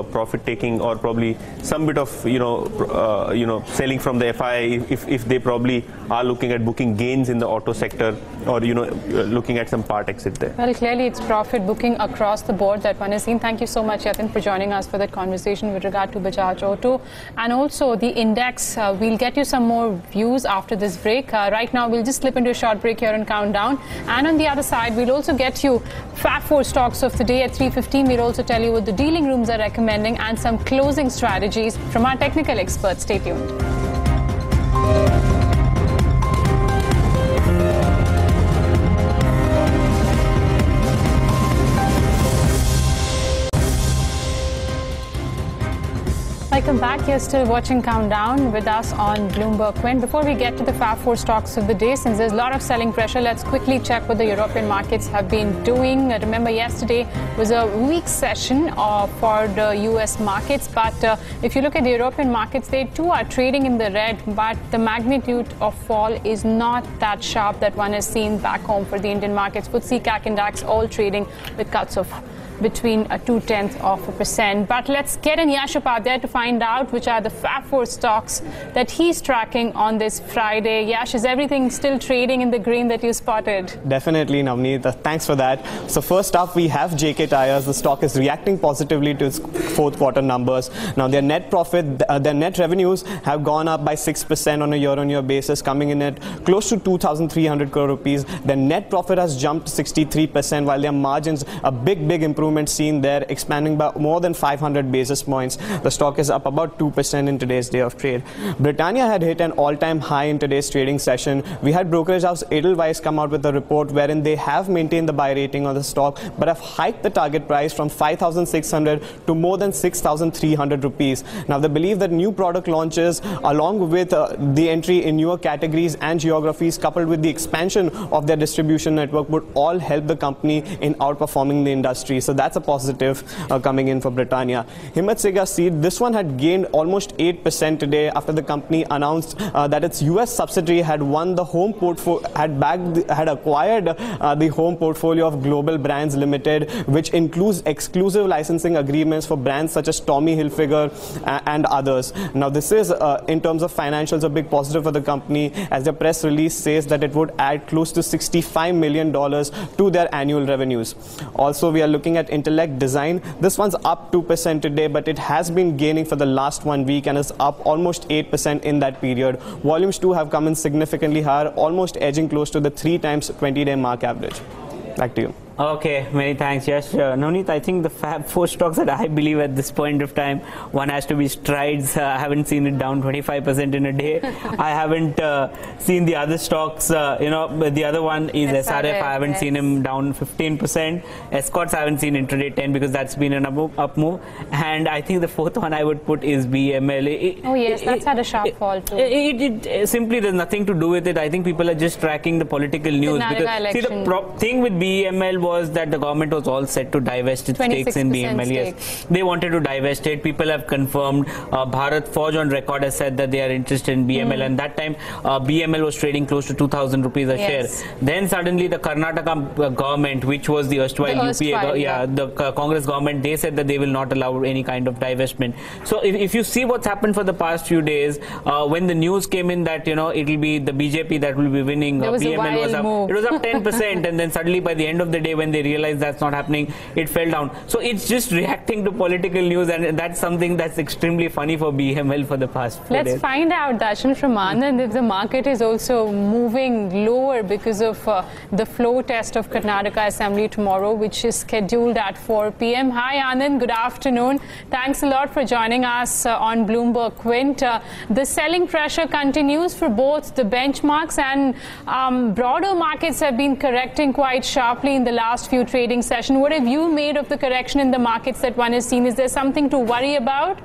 taking or probably some bit of, you know, uh, you know, selling from the F I I if, if they probably are looking at booking gains in the auto sector or, you know, looking at some part exit there? Well, clearly it's profit booking across the board that one is seeing. Thank you so much, Yatin, for joining us for that conversation with regard to Bajaj Auto. And also the index, uh, we'll get you some more views after this break. Uh, right now, we'll just slip into a short break here on Countdown. And on the other side, we'll also get you Fab Four stocks of the day at three fifteen. We'll also tell you what the dealing rooms are recommending and some closing strategies from our technical experts. Stay tuned. Welcome back. You're still watching Countdown with us on Bloomberg Quint. Before we get to the Fab Four stocks of the day, since there's a lot of selling pressure, let's quickly check what the European markets have been doing. Uh, remember, yesterday was a weak session uh, for the U S markets. But uh, if you look at the European markets, they too are trading in the red. But the magnitude of fall is not that sharp that one has seen back home for the Indian markets. F T S E, C A C and DAX all trading with cuts of between a two-tenths of a percent. But let's get in Yash up there to find out which are the Fab Four stocks that he's tracking on this Friday. Yash, is everything still trading in the green that you spotted? Definitely, Navneet. Uh, thanks for that. So first up, we have J K Tyres. The stock is reacting positively to its fourth quarter numbers. Now, their net profit, uh, their net revenues have gone up by six percent on a year-on-year basis, coming in at close to two thousand three hundred crore rupees. Their net profit has jumped sixty-three percent, while their margins, a big, big improvement seen there, expanding by more than five hundred basis points. The stock is up about two percent in today's day of trade. Britannia had hit an all-time high in today's trading session. We had brokerage house Edelweiss come out with a report wherein they have maintained the buy rating on the stock, but have hiked the target price from five thousand six hundred to more than six thousand three hundred rupees. Now, they believe that new product launches, along with uh, the entry in newer categories and geographies, coupled with the expansion of their distribution network, would all help the company in outperforming the industry. So that's a positive uh, coming in for Britannia. Himmat Sega Seed, this one had gained almost eight percent today after the company announced uh, that its U S subsidiary had won the home portfolio, had bagged, had acquired uh, the home portfolio of Global Brands Limited, which includes exclusive licensing agreements for brands such as Tommy Hilfiger uh, and others. Now, this is, uh, in terms of financials, a big positive for the company, as the press release says that it would add close to sixty-five million dollars to their annual revenues. Also, we are looking at Intellect Design. This one's up two percent today, but it has been gaining for the last one week and is up almost eight percent in that period. Volumes too have come in significantly higher, almost edging close to the three times twenty-day mark average. Back to you. Okay, many thanks, Yash. Uh, Navneet, I think the Fab Four stocks that I believe at this point of time, one has to be Strides. Uh, I haven't seen it down twenty-five percent in a day. I haven't uh, seen the other stocks. Uh, you know, the other one is S R F. I haven't yes. seen him down fifteen percent. Escorts I haven't seen intraday ten because that's been an up, up move. And I think the fourth one I would put is B M L. It, oh yes, it, that's it, had a sharp it, fall too. It, it, it simply there's nothing to do with it. I think people are just tracking the political news. The because see, the pro thing with B M L was that the government was all set to divest its stakes in B M L. Yes. They wanted to divest it. People have confirmed. Uh, Bharat Forge on record has said that they are interested in B M L, mm. and that time uh, B M L was trading close to two thousand rupees a yes. share. Then suddenly the Karnataka government, which was the erstwhile the U P A, erstwhile, yeah, yeah, the uh, Congress government, they said that they will not allow any kind of divestment. So if, if you see what's happened for the past few days, uh, when the news came in that, you know, it will be the B J P that will be winning, uh, B M L was up. Move. It was up ten percent, and then suddenly by the end of the day, when they realized that's not happening, it fell down. So it's just reacting to political news, and that's something that's extremely funny for B M L for the past few Let's days. find out, Darshan, from Anand, if the market is also moving lower because of uh, the flow test of Karnataka Assembly tomorrow, which is scheduled at four p m Hi Anand, good afternoon. Thanks a lot for joining us uh, on Bloomberg Quint. Uh, the selling pressure continues for both the benchmarks and um, broader markets have been correcting quite sharply in the last few trading sessions. What have you made of the correction in the markets that one has seen? Is there something to worry about?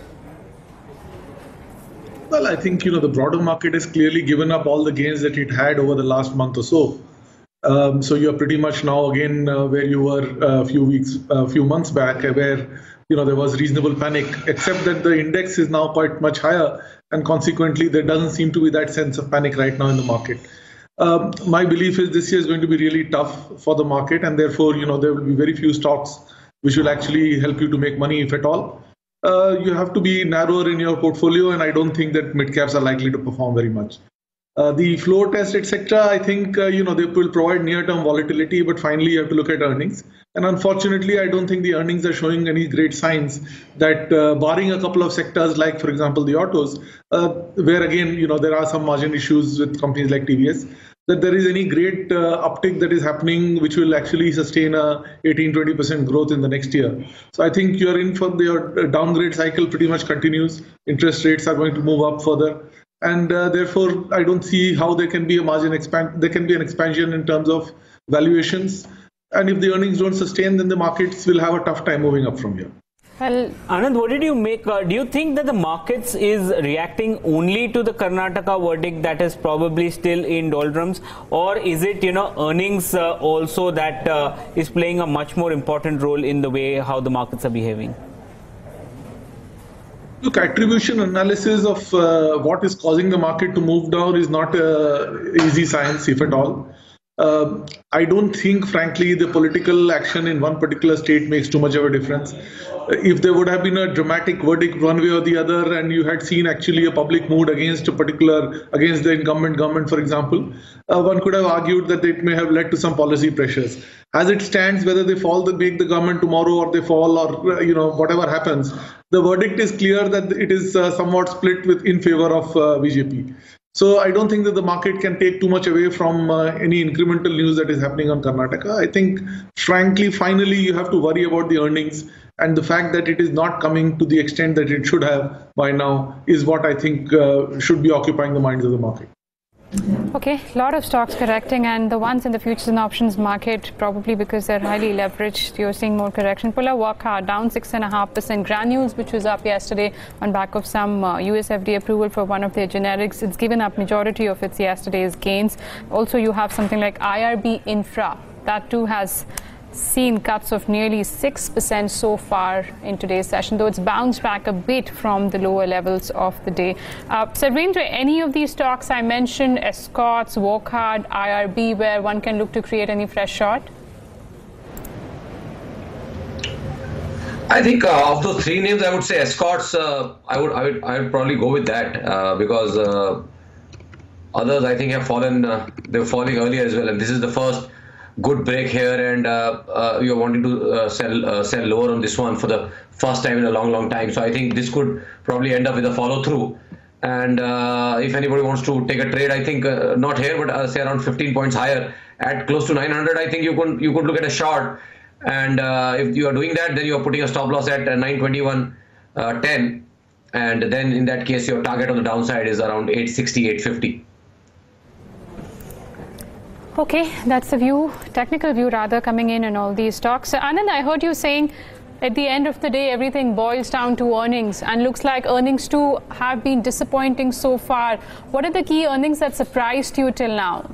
Well, I think, you know, the broader market has clearly given up all the gains that it had over the last month or so. Um, so you're pretty much now again uh, where you were a few weeks, a few months back, where, you know, there was reasonable panic, except that the index is now quite much higher. And consequently, there doesn't seem to be that sense of panic right now in the market. Um, my belief is this year is going to be really tough for the market, and therefore, you know, there will be very few stocks which will actually help you to make money, if at all. uh, you have to be narrower in your portfolio, and I don't think that mid caps are likely to perform very much. Uh, the floor test, et cetera, I think uh, you know they will provide near-term volatility, but finally you have to look at earnings. And unfortunately, I don't think the earnings are showing any great signs that, uh, barring a couple of sectors like, for example, the autos, uh, where again you know there are some margin issues with companies like T V S, that there is any great uh, uptick that is happening which will actually sustain a eighteen to twenty percent growth in the next year. So I think you're in for the downgrade cycle pretty much continues. Interest rates are going to move up further. And uh, therefore, I don't see how there can be a margin expand. There can be an expansion in terms of valuations. And if the earnings don't sustain, then the markets will have a tough time moving up from here. Well, Anand, what did you make? Uh, do you think that the markets is reacting only to the Karnataka verdict that is probably still in doldrums, or is it, you know, earnings uh, also that uh, is playing a much more important role in the way how the markets are behaving? Look, attribution analysis of uh, what is causing the market to move down is not uh, easy science, if at all. Uh, I don't think, frankly, the political action in one particular state makes too much of a difference. If there would have been a dramatic verdict one way or the other, and you had seen actually a public mood against a particular, against the incumbent government, for example, uh, one could have argued that it may have led to some policy pressures. As it stands, whether they fall, they make the government tomorrow, or they fall, or you know whatever happens, the verdict is clear that it is uh, somewhat split with in favor of uh, B J P. So I don't think that the market can take too much away from uh, any incremental news that is happening on Karnataka. I think, frankly, finally, you have to worry about the earnings, and the fact that it is not coming to the extent that it should have by now is what I think uh, should be occupying the minds of the market. Okay, a lot of stocks correcting, and the ones in the futures and options market, probably because they're highly leveraged, you're seeing more correction. Pulla Wakha down six point five percent. Granules, which was up yesterday on back of some uh, U S F D A approval for one of their generics, it's given up majority of its yesterday's gains. Also, you have something like I R B Infra. That too has seen cuts of nearly six percent so far in today's session, though it's bounced back a bit from the lower levels of the day. Uh, Sarvendra, any of these stocks I mentioned, Escorts, Wokhard, I R B, where one can look to create any fresh short? I think uh, of those three names, I would say Escorts. Uh, I would, I would, I would probably go with that uh, because uh, others I think have fallen. Uh, they were falling earlier as well, and this is the first good break here, and uh, uh, you're wanting to uh, sell uh, sell lower on this one for the first time in a long, long time. So I think this could probably end up with a follow through. And uh, if anybody wants to take a trade, I think uh, not here, but uh, say around fifteen points higher at close to nine hundred. I think you could you could look at a short. And uh, if you are doing that, then you are putting a stop loss at uh, nine twenty-one ten, and then in that case, your target on the downside is around eight sixty, eight fifty. Okay, that's the view, technical view rather, coming in on all these stocks. So, Anand, I heard you saying at the end of the day, everything boils down to earnings, and looks like earnings too have been disappointing so far. What are the key earnings that surprised you till now?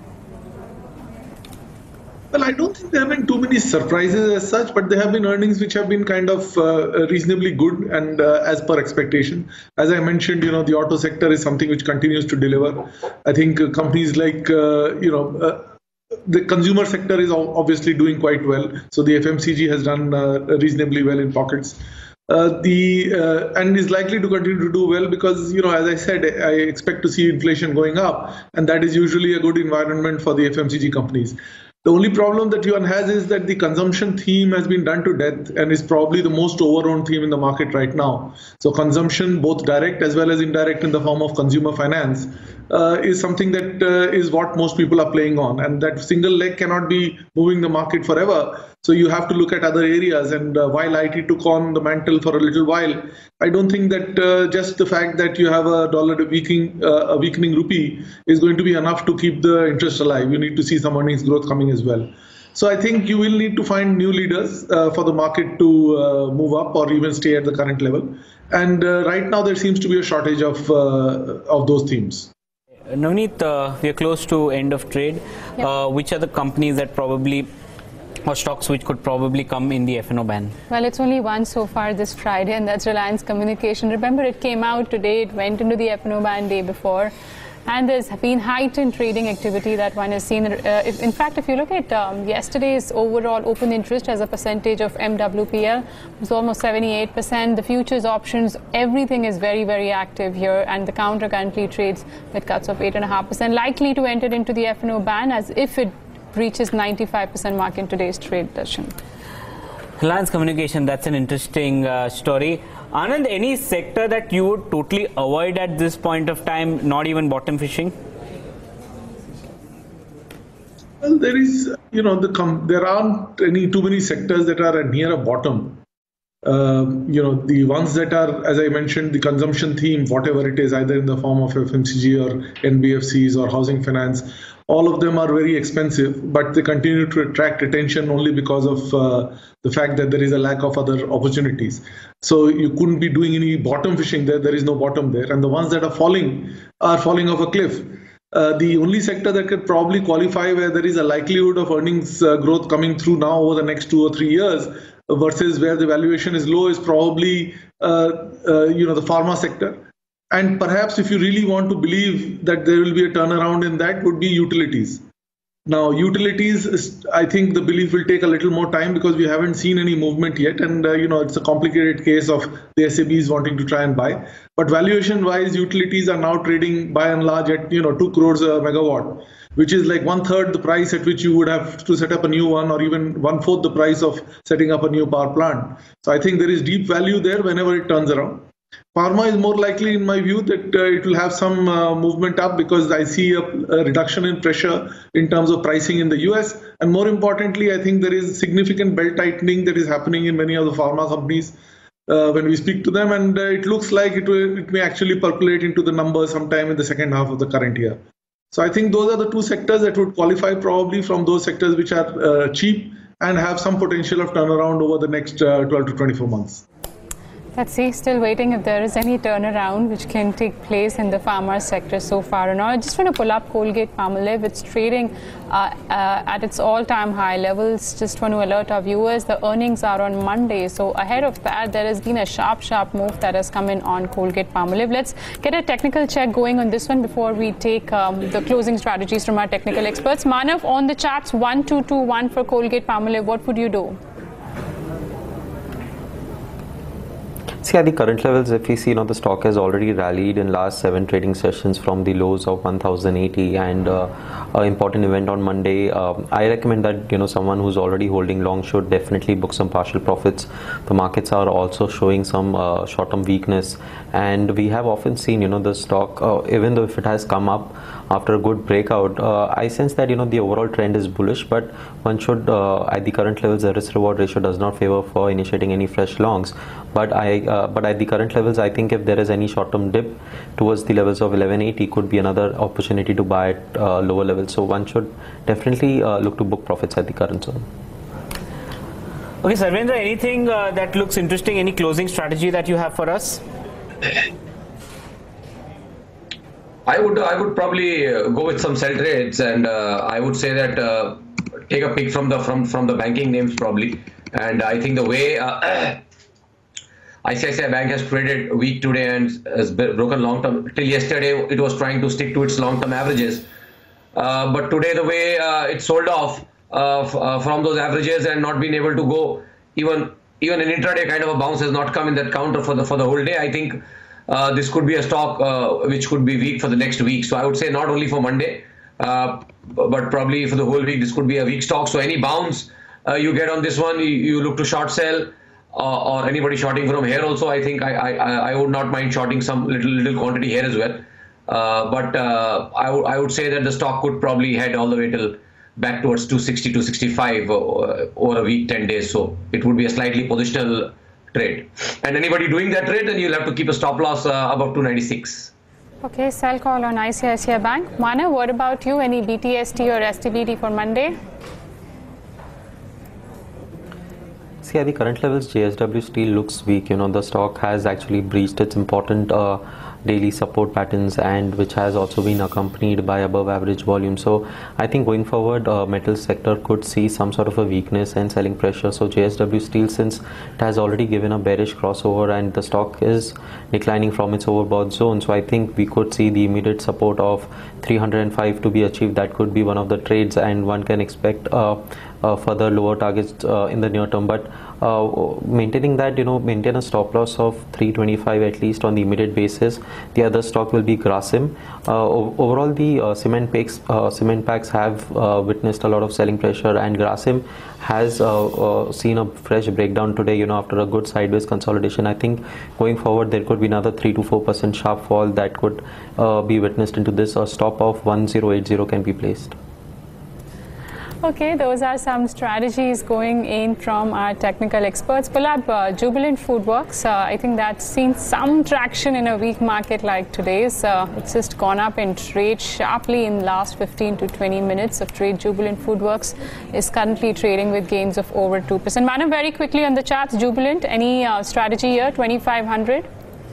Well, I don't think there have been too many surprises as such, but there have been earnings which have been kind of uh, reasonably good and uh, as per expectation. As I mentioned, you know, the auto sector is something which continues to deliver. I think uh, companies like, uh, you know, uh, the consumer sector is obviously doing quite well. So the F M C G has done uh, reasonably well in pockets. Uh, the uh, and is likely to continue to do well because, you know, as I said, I expect to see inflation going up, and that is usually a good environment for the F M C G companies. The only problem that one has is that the consumption theme has been done to death and is probably the most overowned theme in the market right now. So consumption, both direct as well as indirect in the form of consumer finance, uh, is something that uh, is what most people are playing on. And that single leg cannot be moving the market forever. So you have to look at other areas. And uh, while I T took on the mantle for a little while, I don't think that uh, just the fact that you have a dollar weakening, uh, a weakening rupee is going to be enough to keep the interest alive. You need to see some earnings growth coming as well. So I think you will need to find new leaders uh, for the market to uh, move up or even stay at the current level. And uh, right now there seems to be a shortage of uh, of those themes. Navneet, uh, we are close to end of trade. Yep. Uh, which are the companies that probably, or stocks which could probably come in the F and O ban? Well, it's only one so far this Friday, and that's Reliance Communication. Remember, it came out today, it went into the F and O ban day before. And there's been heightened trading activity that one has seen. Uh, if, in fact, if you look at um, yesterday's overall open interest as a percentage of M W P L, it was almost seventy-eight percent. The futures, options, everything is very, very active here. And the counter currently trades with cuts of eight point five percent, likely to enter into the F and O band as if it reaches ninety-five percent mark in today's trade session. Reliance Communication, that's an interesting uh, story. Anand, any sector that you would totally avoid at this point of time, not even bottom fishing? Well, there is, you know, the com there aren't any too many sectors that are near a bottom. Um, you know, the ones that are, as I mentioned, the consumption theme, whatever it is, either in the form of F M C G or N B F Cs or housing finance, all of them are very expensive, but they continue to attract attention only because of uh, the fact that there is a lack of other opportunities. So you couldn't be doing any bottom fishing there. There is no bottom there. And the ones that are falling are falling off a cliff. Uh, the only sector that could probably qualify where there is a likelihood of earnings uh, growth coming through now over the next two or three years versus where the valuation is low is probably, uh, uh, you know, the pharma sector. And perhaps if you really want to believe that there will be a turnaround in that would be utilities. Now, utilities, I think the belief will take a little more time because we haven't seen any movement yet. And, uh, you know, it's a complicated case of the S A Bs wanting to try and buy. But valuation-wise, utilities are now trading by and large at, you know, two crores a megawatt, which is like one third the price at which you would have to set up a new one, or even one fourth the price of setting up a new power plant. So I think there is deep value there whenever it turns around. Pharma is more likely, in my view, that uh, it will have some uh, movement up because I see a, a reduction in pressure in terms of pricing in the U S. And more importantly, I think there is significant belt tightening that is happening in many of the pharma companies uh, when we speak to them. And uh, it looks like it, will, it may actually percolate into the numbers sometime in the second half of the current year. So I think those are the two sectors that would qualify probably from those sectors which are uh, cheap and have some potential of turnaround over the next uh, twelve to twenty-four months. Let's see, still waiting if there is any turnaround which can take place in the pharma sector so far or not. I just want to pull up Colgate-Palmolive. It's trading uh, uh, at its all-time high levels. Just want to alert our viewers, the earnings are on Monday. So ahead of that, there has been a sharp, sharp move that has come in on Colgate-Palmolive. Let's get a technical check going on this one before we take um, the closing strategies from our technical experts. Manav, on the charts, one two two one for Colgate-Palmolive, what would you do? See, at the current levels, if we see, you know, the stock has already rallied in last seven trading sessions from the lows of one thousand eighty, and uh, an important event on Monday. Um, I recommend that, you know, someone who's already holding long should definitely book some partial profits. The markets are also showing some uh, short-term weakness, and we have often seen, you know, the stock, uh, even though if it has come up after a good breakout, uh, I sense that, you know, the overall trend is bullish, but one should, uh, at the current levels, the risk-reward ratio does not favor for initiating any fresh longs. But I, uh, but at the current levels, I think if there is any short-term dip towards the levels of eleven eighty, could be another opportunity to buy at uh, lower levels. So one should definitely uh, look to book profits at the current zone. Okay, Sarvendra, anything uh, that looks interesting? Any closing strategy that you have for us? I would I would probably uh, go with some sell trades, and uh, I would say that uh, take a pick from the from from the banking names probably. And I think the way uh, I C I C I Bank has traded weak today and has broken long term. Till yesterday, it was trying to stick to its long term averages, uh, but today the way uh, it sold off uh, f uh, from those averages and not being able to go even even an intraday kind of a bounce has not come in that counter for the for the whole day. I think. Uh, this could be a stock uh, which could be weak for the next week. So I would say not only for Monday, uh, but probably for the whole week, this could be a weak stock. So any bounce uh, you get on this one, you, you look to short sell, uh, or anybody shorting from here also. I think I, I, I would not mind shorting some little little quantity here as well. Uh, but uh, I, I would say that the stock could probably head all the way till back towards two sixty, two sixty-five uh, over a week, ten days. So it would be a slightly positional trade, and anybody doing that trade, then you'll have to keep a stop loss uh, above two ninety-six. Okay, sell call on I C I C I Bank. Manav, what about you? Any B T S T or S T B T for Monday? See, at the current levels, J S W Steel looks weak. You know, the stock has actually breached its important uh, daily support patterns, and which has also been accompanied by above average volume. So I think going forward, uh, metal sector could see some sort of a weakness and selling pressure. So J S W Steel, since it has already given a bearish crossover and the stock is declining from its overbought zone, so I think we could see the immediate support of three hundred five to be achieved. That could be one of the trades, and one can expect uh, uh, further lower targets uh, in the near term. But uh, maintaining that, you know, maintain a stop loss of three twenty-five at least on the immediate basis. The other stock will be Grasim. Uh, overall, the uh, cement packs, uh, cement packs have uh, witnessed a lot of selling pressure, and Grasim has uh, uh, seen a fresh breakdown today, you know, after a good sideways consolidation. I think going forward there could be another three to four percent sharp fall that could uh, be witnessed into this. A stop of one thousand eighty can be placed. Okay, those are some strategies going in from our technical experts. Pulab, uh, Jubilant FoodWorks, uh, I think that's seen some traction in a weak market like today's. Uh, it's just gone up in trade sharply in last fifteen to twenty minutes of trade. Jubilant FoodWorks is currently trading with gains of over two percent. Manav, very quickly on the charts, Jubilant, any uh, strategy here, twenty-five hundred?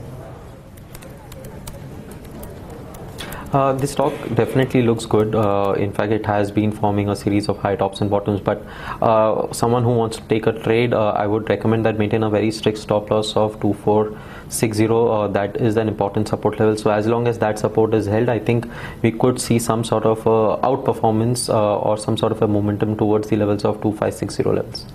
Uh, the stock definitely looks good. Uh, in fact, it has been forming a series of high tops and bottoms. But uh, someone who wants to take a trade, uh, I would recommend that maintain a very strict stop loss of two four six zero. Uh, that is an important support level. So as long as that support is held, I think we could see some sort of uh, outperformance uh, or some sort of a momentum towards the levels of two five six zero levels.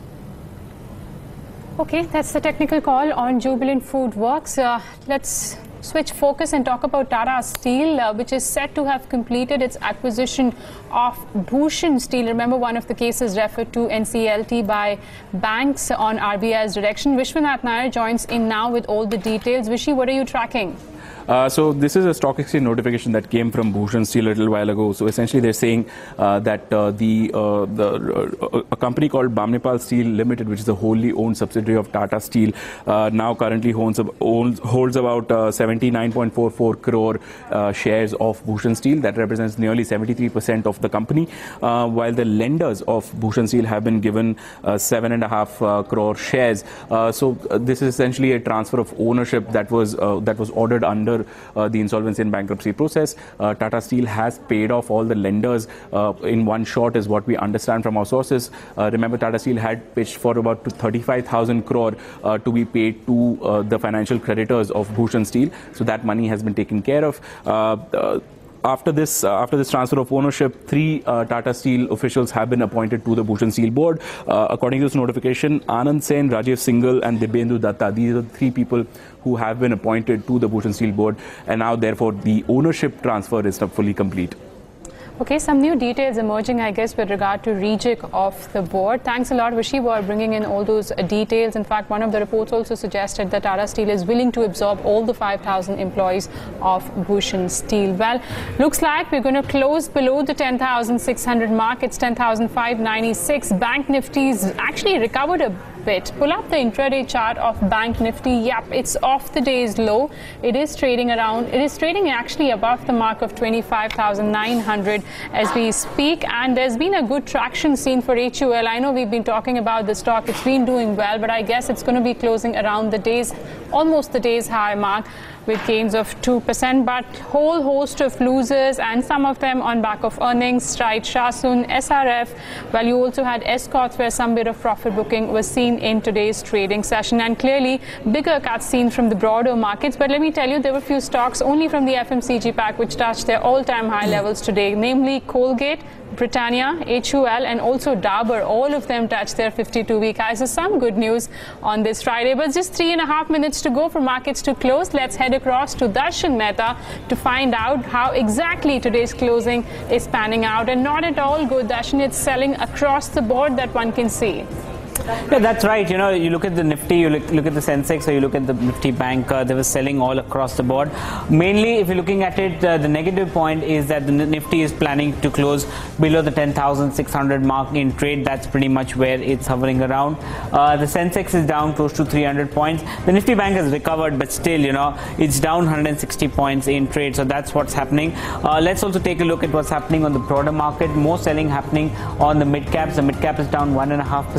Okay, that's the technical call on Jubilant FoodWorks. Uh, let's switch focus and talk about Tata Steel, uh, which is set to have completed its acquisition of Bhushan Steel. Remember, one of the cases referred to N C L T by banks on R B I's direction. Vishwanath Nair joins in now with all the details. Vishy, what are you tracking? Uh, so this is a stock exchange notification that came from Bhushan Steel a little while ago. So essentially they're saying uh, that uh, the, uh, the uh, a company called Bamnipal Steel Limited, which is a wholly owned subsidiary of Tata Steel, uh, now currently owns, owns holds about uh, seventy-nine point four four crore uh, shares of Bhushan Steel. That represents nearly seventy-three percent of the company, uh, while the lenders of Bhushan Steel have been given uh, seven and a half uh, crore shares. Uh, so uh, this is essentially a transfer of ownership that was uh, that was ordered under Uh, the insolvency and bankruptcy process. Uh, Tata Steel has paid off all the lenders uh, in one shot, is what we understand from our sources. Uh, remember, Tata Steel had pitched for about thirty-five thousand crore uh, to be paid to uh, the financial creditors of Bhushan Steel. So that money has been taken care of. Uh, uh, After this, uh, after this transfer of ownership, three uh, Tata Steel officials have been appointed to the Bhushan Steel board. Uh, according to this notification, Anand Sen, Rajiv Singhal, and Dibyendu Datta. These are the three people who have been appointed to the Bhushan Steel board, and now, therefore, the ownership transfer is not fully complete. Okay, some new details emerging, I guess, with regard to rejig of the board. Thanks a lot, Vishy, for bringing in all those uh, details. In fact, one of the reports also suggested that Tata Steel is willing to absorb all the five thousand employees of Bhushan Steel. Well, looks like we're going to close below the ten thousand six hundred mark. It's ten thousand five hundred ninety-six. Bank Nifty's actually recovered a bit. Pull up the intraday chart of Bank Nifty. Yep, it's off the day's low. It is trading around, it is trading actually above the mark of twenty-five thousand nine hundred as we speak, and there's been a good traction seen for H U L. I know we've been talking about the stock, it's been doing well, but I guess it's going to be closing around the day's, almost the day's high mark, with gains of two percent, but whole host of losers, and some of them on back of earnings. Stride, Shasun, S R F, well, you also had Escorts, where some bit of profit booking was seen in today's trading session, and clearly bigger cuts seen from the broader markets. But let me tell you, there were a few stocks only from the F M C G pack which touched their all-time high levels today, namely Colgate, Britannia, H U L, and also Dabur. All of them touched their fifty-two week highs. So some good news on this Friday. But just three and a half minutes to go for markets to close. Let's head across to Darshan Mehta to find out how exactly today's closing is panning out. And not at all good, Darshan. It's selling across the board that one can see. Yeah, that's right. You know, you look at the Nifty, you look, look at the Sensex, or you look at the Nifty Bank, uh, they were selling all across the board. Mainly, if you're looking at it, uh, the negative point is that the Nifty is planning to close below the ten thousand six hundred mark in trade. That's pretty much where it's hovering around. Uh, the Sensex is down close to three hundred points. The Nifty Bank has recovered, but still, you know, it's down one hundred sixty points in trade. So that's what's happening. Uh, let's also take a look at what's happening on the broader market. More selling happening on the mid caps. The mid cap is down one and a half percent.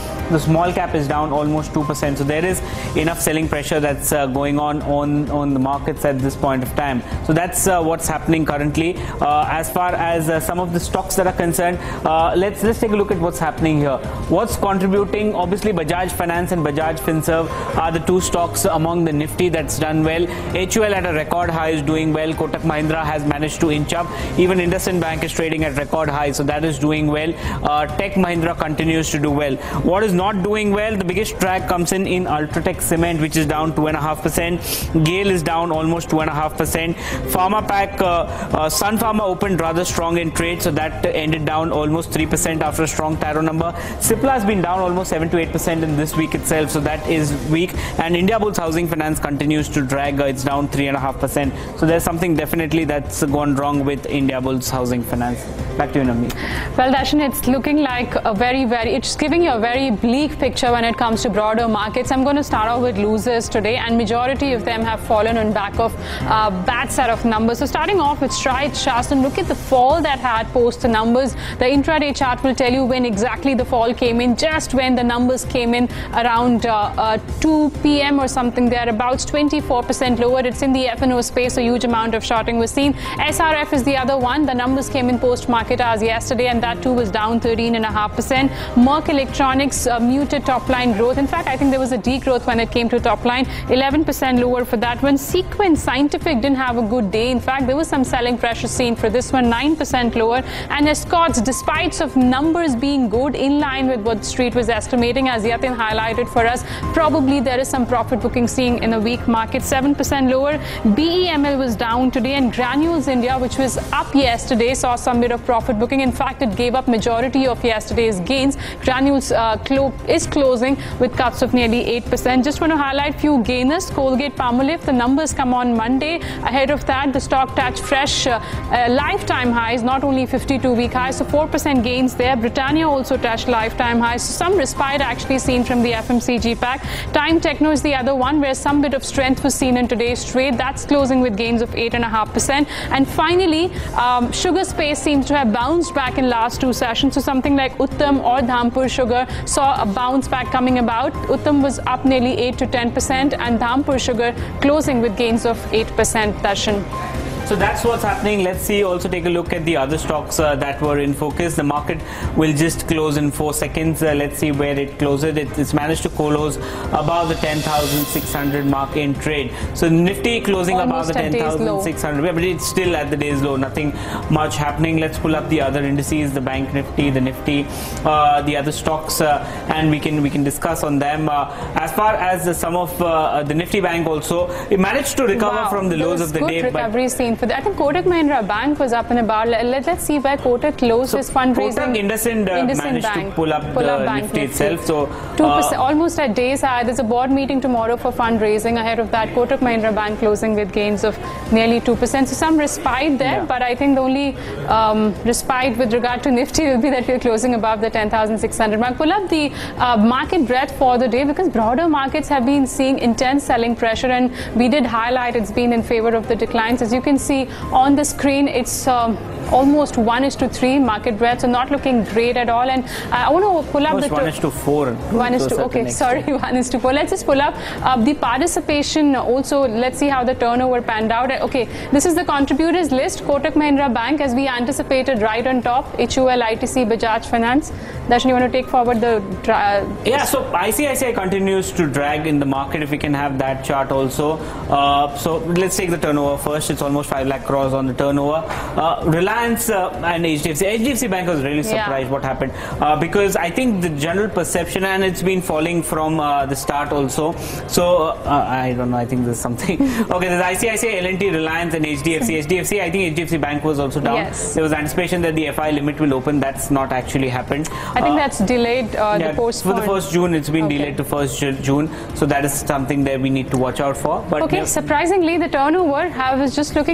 The small cap is down almost two percent. So there is enough selling pressure that's uh, going on, on on the markets at this point of time. So that's uh, what's happening currently. Uh, as far as uh, some of the stocks that are concerned, uh, let's let's take a look at what's happening here. What's contributing? Obviously, Bajaj Finance and Bajaj Finserv are the two stocks among the Nifty that's done well. H U L at a record high is doing well. Kotak Mahindra has managed to inch up. Even IndusInd Bank is trading at record high, so that is doing well. Uh, Tech Mahindra continues to do well. What is not doing well? The biggest drag comes in in Ultratech Cement, which is down two and a half percent. Gale is down almost two and a half percent. Pharma Pack, uh, uh, Sun Pharma opened rather strong in trade, so that uh, ended down almost three percent after a strong Taro number. Cipla has been down almost seven to eight percent in this week itself, so that is weak. And Indiabulls Housing Finance continues to drag. Uh, it's down three and a half percent. So there's something definitely that's gone wrong with Indiabulls Housing Finance. Back to you, Navneet. Well, Darshan, it's looking like a very, very, it's giving you a very bleak picture when it comes to broader markets. I'm going to start off with losers today, and majority of them have fallen on back of uh, bad set of numbers. So starting off with Stride Shastan, look at the fall that had post the numbers. The intraday chart will tell you when exactly the fall came in, just when the numbers came in around uh, uh, two p m or something. They're about twenty-four percent lower. It's in the F and O space, a huge amount of shorting was seen. S R F is the other one. The numbers came in post-market hours yesterday, and that too was down thirteen point five percent. Merck Electronics uh, muted top-line growth. In fact, I think there was a degrowth when it came to top-line, eleven percent lower for that one. Sequence Scientific didn't have a good day. In fact, there was some selling pressure seen for this one, nine percent lower. And Escorts, despite of numbers being good, in line with what the street was estimating, as Yatin highlighted for us, probably there is some profit booking seen in a weak market, seven percent lower. B E M L was down today, and Granules India, which was up yesterday, saw some bit of profit booking. In fact, it gave up majority of yesterday's gains. Granules uh, clo is closing with cuts of nearly eight percent. Just want to highlight few gainers. Colgate Palmolive, the numbers come on Monday. Ahead of that, the stock touched fresh uh, uh, lifetime highs, not only fifty-two week highs, so four percent gains there. Britannia also touched lifetime highs, so some respite actually seen from the F M C G pack. Time Techno is the other one where some bit of strength was seen in today's trade. That's closing with gains of eight point five percent. And finally, um, Sugar Space seems to have bounced back in last two sessions. So something like Uttam or Dhampur Sugar saw a bounce back coming about. Uttam was up nearly eight to ten percent, and Dhampur Sugar closing with gains of eight percent. Darshan. So that's what's happening. Let's see, also take a look at the other stocks uh, that were in focus. The market will just close in four seconds. Uh, let's see where it closes. It, it's managed to close above the ten thousand six hundred mark in trade. So Nifty closing Almost above the ten thousand six hundred, yeah, but it's still at the day's low. Nothing much happening. Let's pull up the other indices, the Bank Nifty, the Nifty, uh, the other stocks, uh, and we can we can discuss on them. Uh, as far as uh, some of uh, the Nifty Bank also, it managed to recover wow, from the lows of the day. Recovery but seen for that. I think Kotak Mahindra Bank was up and about. Let, let's see where Kotak closed so his fundraising. Kotak IndusInd uh, managed Bank. to pull up pull the up Bank Nifty, Nifty itself. So two percent, uh, almost at day's high. There's a board meeting tomorrow for fundraising. Ahead of that, Kotak Mahindra Bank closing with gains of nearly two percent. So some respite there, yeah. But I think the only um, respite with regard to Nifty will be that we're closing above the ten thousand six hundred mark. Pull up the uh, market breadth for the day, because broader markets have been seeing intense selling pressure, and we did highlight it's been in favor of the declines. As you can see on the screen, it's um, almost one is to three market breadth, so not looking great at all. And uh, I want to pull up the one is to four. One is to okay, sorry, one is to four. Let's just pull up uh, the participation. Also, let's see how the turnover panned out. Okay, this is the contributors list. Kotak Mahindra Bank, as we anticipated, right on top. H U L, I T C, Bajaj Finance. Darshan, you want to take forward the? Uh, yeah, so I C I C I continues to drag in the market. If we can have that chart also. Uh, so let's take the turnover first. It's almost five lakh crores on the turnover. Uh, Reliance uh, and H D F C. H D F C Bank was really surprised yeah. what happened uh, because I think the general perception, and it's been falling from uh, the start also. So uh, I don't know. I think there's something. Okay, there's I C I C I, L and T, Reliance, and H D F C. H D F C. I think H D F C Bank was also down. Yes. There was anticipation that the F I limit will open. That's not actually happened. I think uh, that's delayed. Uh, yeah, the post for the first June. It's been okay. delayed to first June. So that is something that we need to watch out for. But okay, surprisingly, the turnover. I was just looking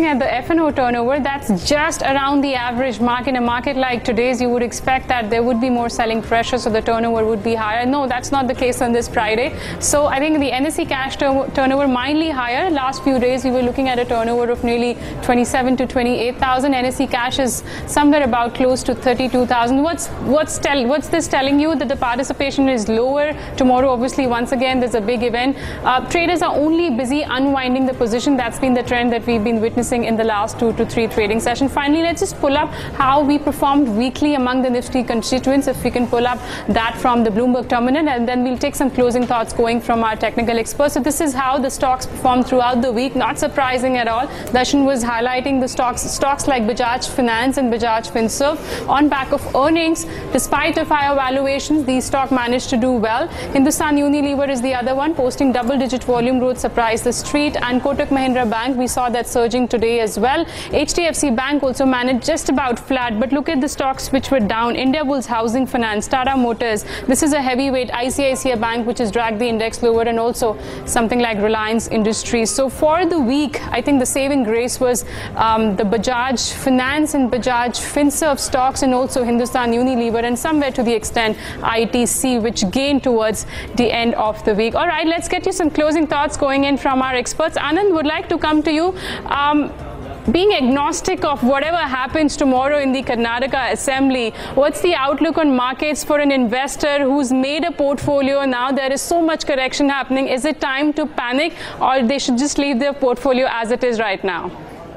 at the F and O turnover, that's just around the average mark. In a market like today's, you would expect that there would be more selling pressure, so the turnover would be higher. No, that's not the case on this Friday. So I think the N S E cash tur turnover mildly higher. Last few days, we were looking at a turnover of nearly twenty-seven to twenty-eight thousand. N S E cash is somewhere about close to thirty-two thousand. What's what's tell what's this telling you? That the participation is lower tomorrow? Obviously, once again, there's a big event. Uh, traders are only busy unwinding the position. That's been the trend that we've been witnessing in the last two to three trading sessions. Finally, let's just pull up how we performed weekly among the Nifty constituents. If we can pull up that from the Bloomberg terminal, and then we'll take some closing thoughts going from our technical experts. So this is how the stocks performed throughout the week. Not surprising at all. Darshan was highlighting the stocks, stocks like Bajaj Finance and Bajaj Finserv on back of earnings. Despite of higher valuations, these stocks managed to do well. Hindustan Unilever is the other one, posting double-digit volume growth, surprised the street. And Kotak Mahindra Bank, we saw that surging today as well. H D F C Bank also managed just about flat. But look at the stocks which were down. Indiabulls Housing Finance, Tata Motors. This is a heavyweight. I C I C I Bank, which has dragged the index lower, and also something like Reliance Industries. So for the week, I think the saving grace was um, the Bajaj Finance and Bajaj Finserv stocks, and also Hindustan Unilever, and somewhere to the extent I T C, which gained towards the end of the week. All right, let's get you some closing thoughts going in from our experts. Anand, would like to come to you. Um, Being agnostic of whatever happens tomorrow in the Karnataka Assembly, what's the outlook on markets for an investor who's made a portfolio now? There is so much correction happening. Is it time to panic, or they should just leave their portfolio as it is right now?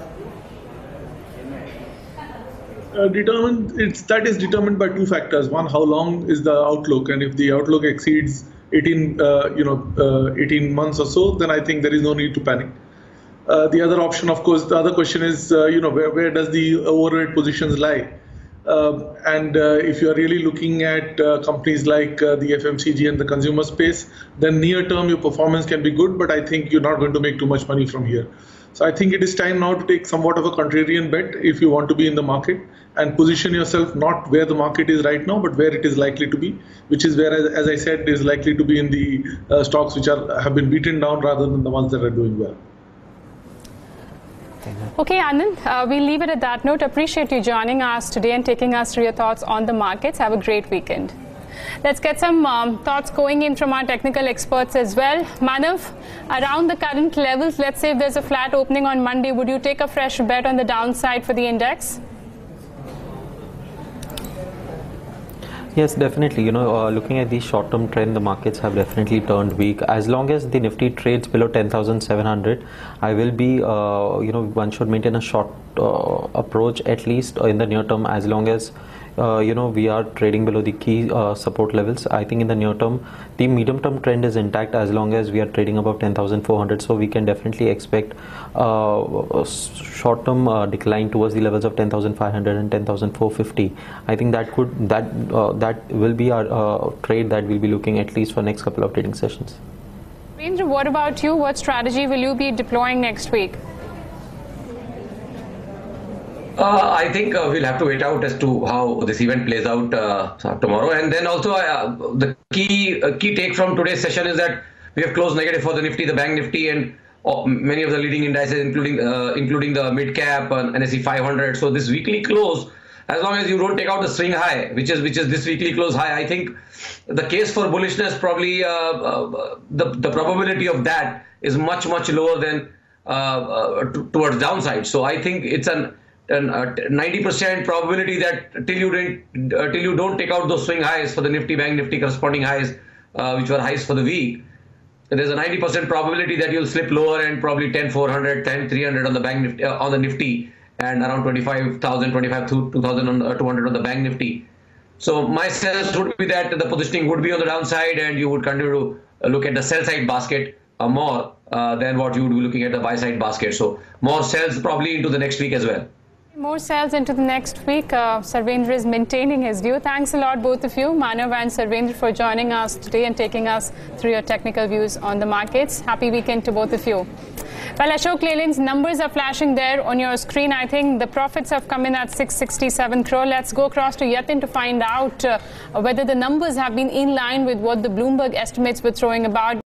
Uh, determined, it's, that is determined by two factors. One, how long is the outlook, and if the outlook exceeds eighteen, uh, you know, uh, eighteen months or so, then I think there is no need to panic. Uh, the other option, of course, the other question is, uh, you know, where, where does the overweight positions lie? Uh, and uh, if you are really looking at uh, companies like uh, the F M C G and the consumer space, then near term your performance can be good, but I think you're not going to make too much money from here. So I think it is time now to take somewhat of a contrarian bet if you want to be in the market, and position yourself not where the market is right now, but where it is likely to be, which is where, as I said, is likely to be in the uh, stocks which are have been beaten down rather than the ones that are doing well. Okay, Anand, uh, we'll leave it at that note. Appreciate you joining us today and taking us through your thoughts on the markets. Have a great weekend. Let's get some um, thoughts going in from our technical experts as well. Manav, around the current levels, let's say if there's a flat opening on Monday, would you take a fresh bet on the downside for the index? Yes, definitely. You know, uh, looking at the short-term trend, the markets have definitely turned weak. As long as the Nifty trades below ten thousand seven hundred, I will be, uh, you know, one should maintain a short uh, approach at least in the near term, as long as Uh, you know, we are trading below the key uh, support levels. I think in the near term, the medium term trend is intact as long as we are trading above ten thousand four hundred. So we can definitely expect uh, a short term uh, decline towards the levels of ten thousand five hundred and ten thousand four hundred fifty. I think that could that uh, that will be our uh, trade that we'll be looking at least for next couple of trading sessions. Rendra, what about you? What strategy will you be deploying next week? Uh, I think uh, we'll have to wait out as to how this event plays out uh, tomorrow. And then also uh, the key uh, key take from today's session is that we have closed negative for the Nifty, the Bank Nifty, and uh, many of the leading indices, including uh, including the mid cap and N S E five hundred. So this weekly close, as long as you don't take out the swing high, which is which is this weekly close high, I think the case for bullishness probably uh, uh, the the probability of that is much much lower than uh, uh, towards downside. So I think it's an ninety percent probability that till you didn't, uh, till you don't take out those swing highs for the Nifty, Bank Nifty corresponding highs, uh, which were highs for the week, there's a ninety percent probability that you'll slip lower and probably ten four hundred, ten three hundred on the Bank Nifty, uh, on the Nifty, and around twenty-five thousand, twenty-five two thousand on, uh, two hundred on the Bank Nifty. So my sense would be that the positioning would be on the downside, and you would continue to look at the sell side basket uh, more uh, than what you would be looking at the buy side basket. So more sells probably into the next week as well. More sales into the next week. Uh, Sarvendra is maintaining his view. Thanks a lot, both of you, Manav and Sarvendra, for joining us today and taking us through your technical views on the markets. Happy weekend to both of you. Well, Ashok Leland's numbers are flashing there on your screen. I think the profits have come in at six hundred sixty-seven crore. Let's go across to Yatin to find out uh, whether the numbers have been in line with what the Bloomberg estimates were throwing about.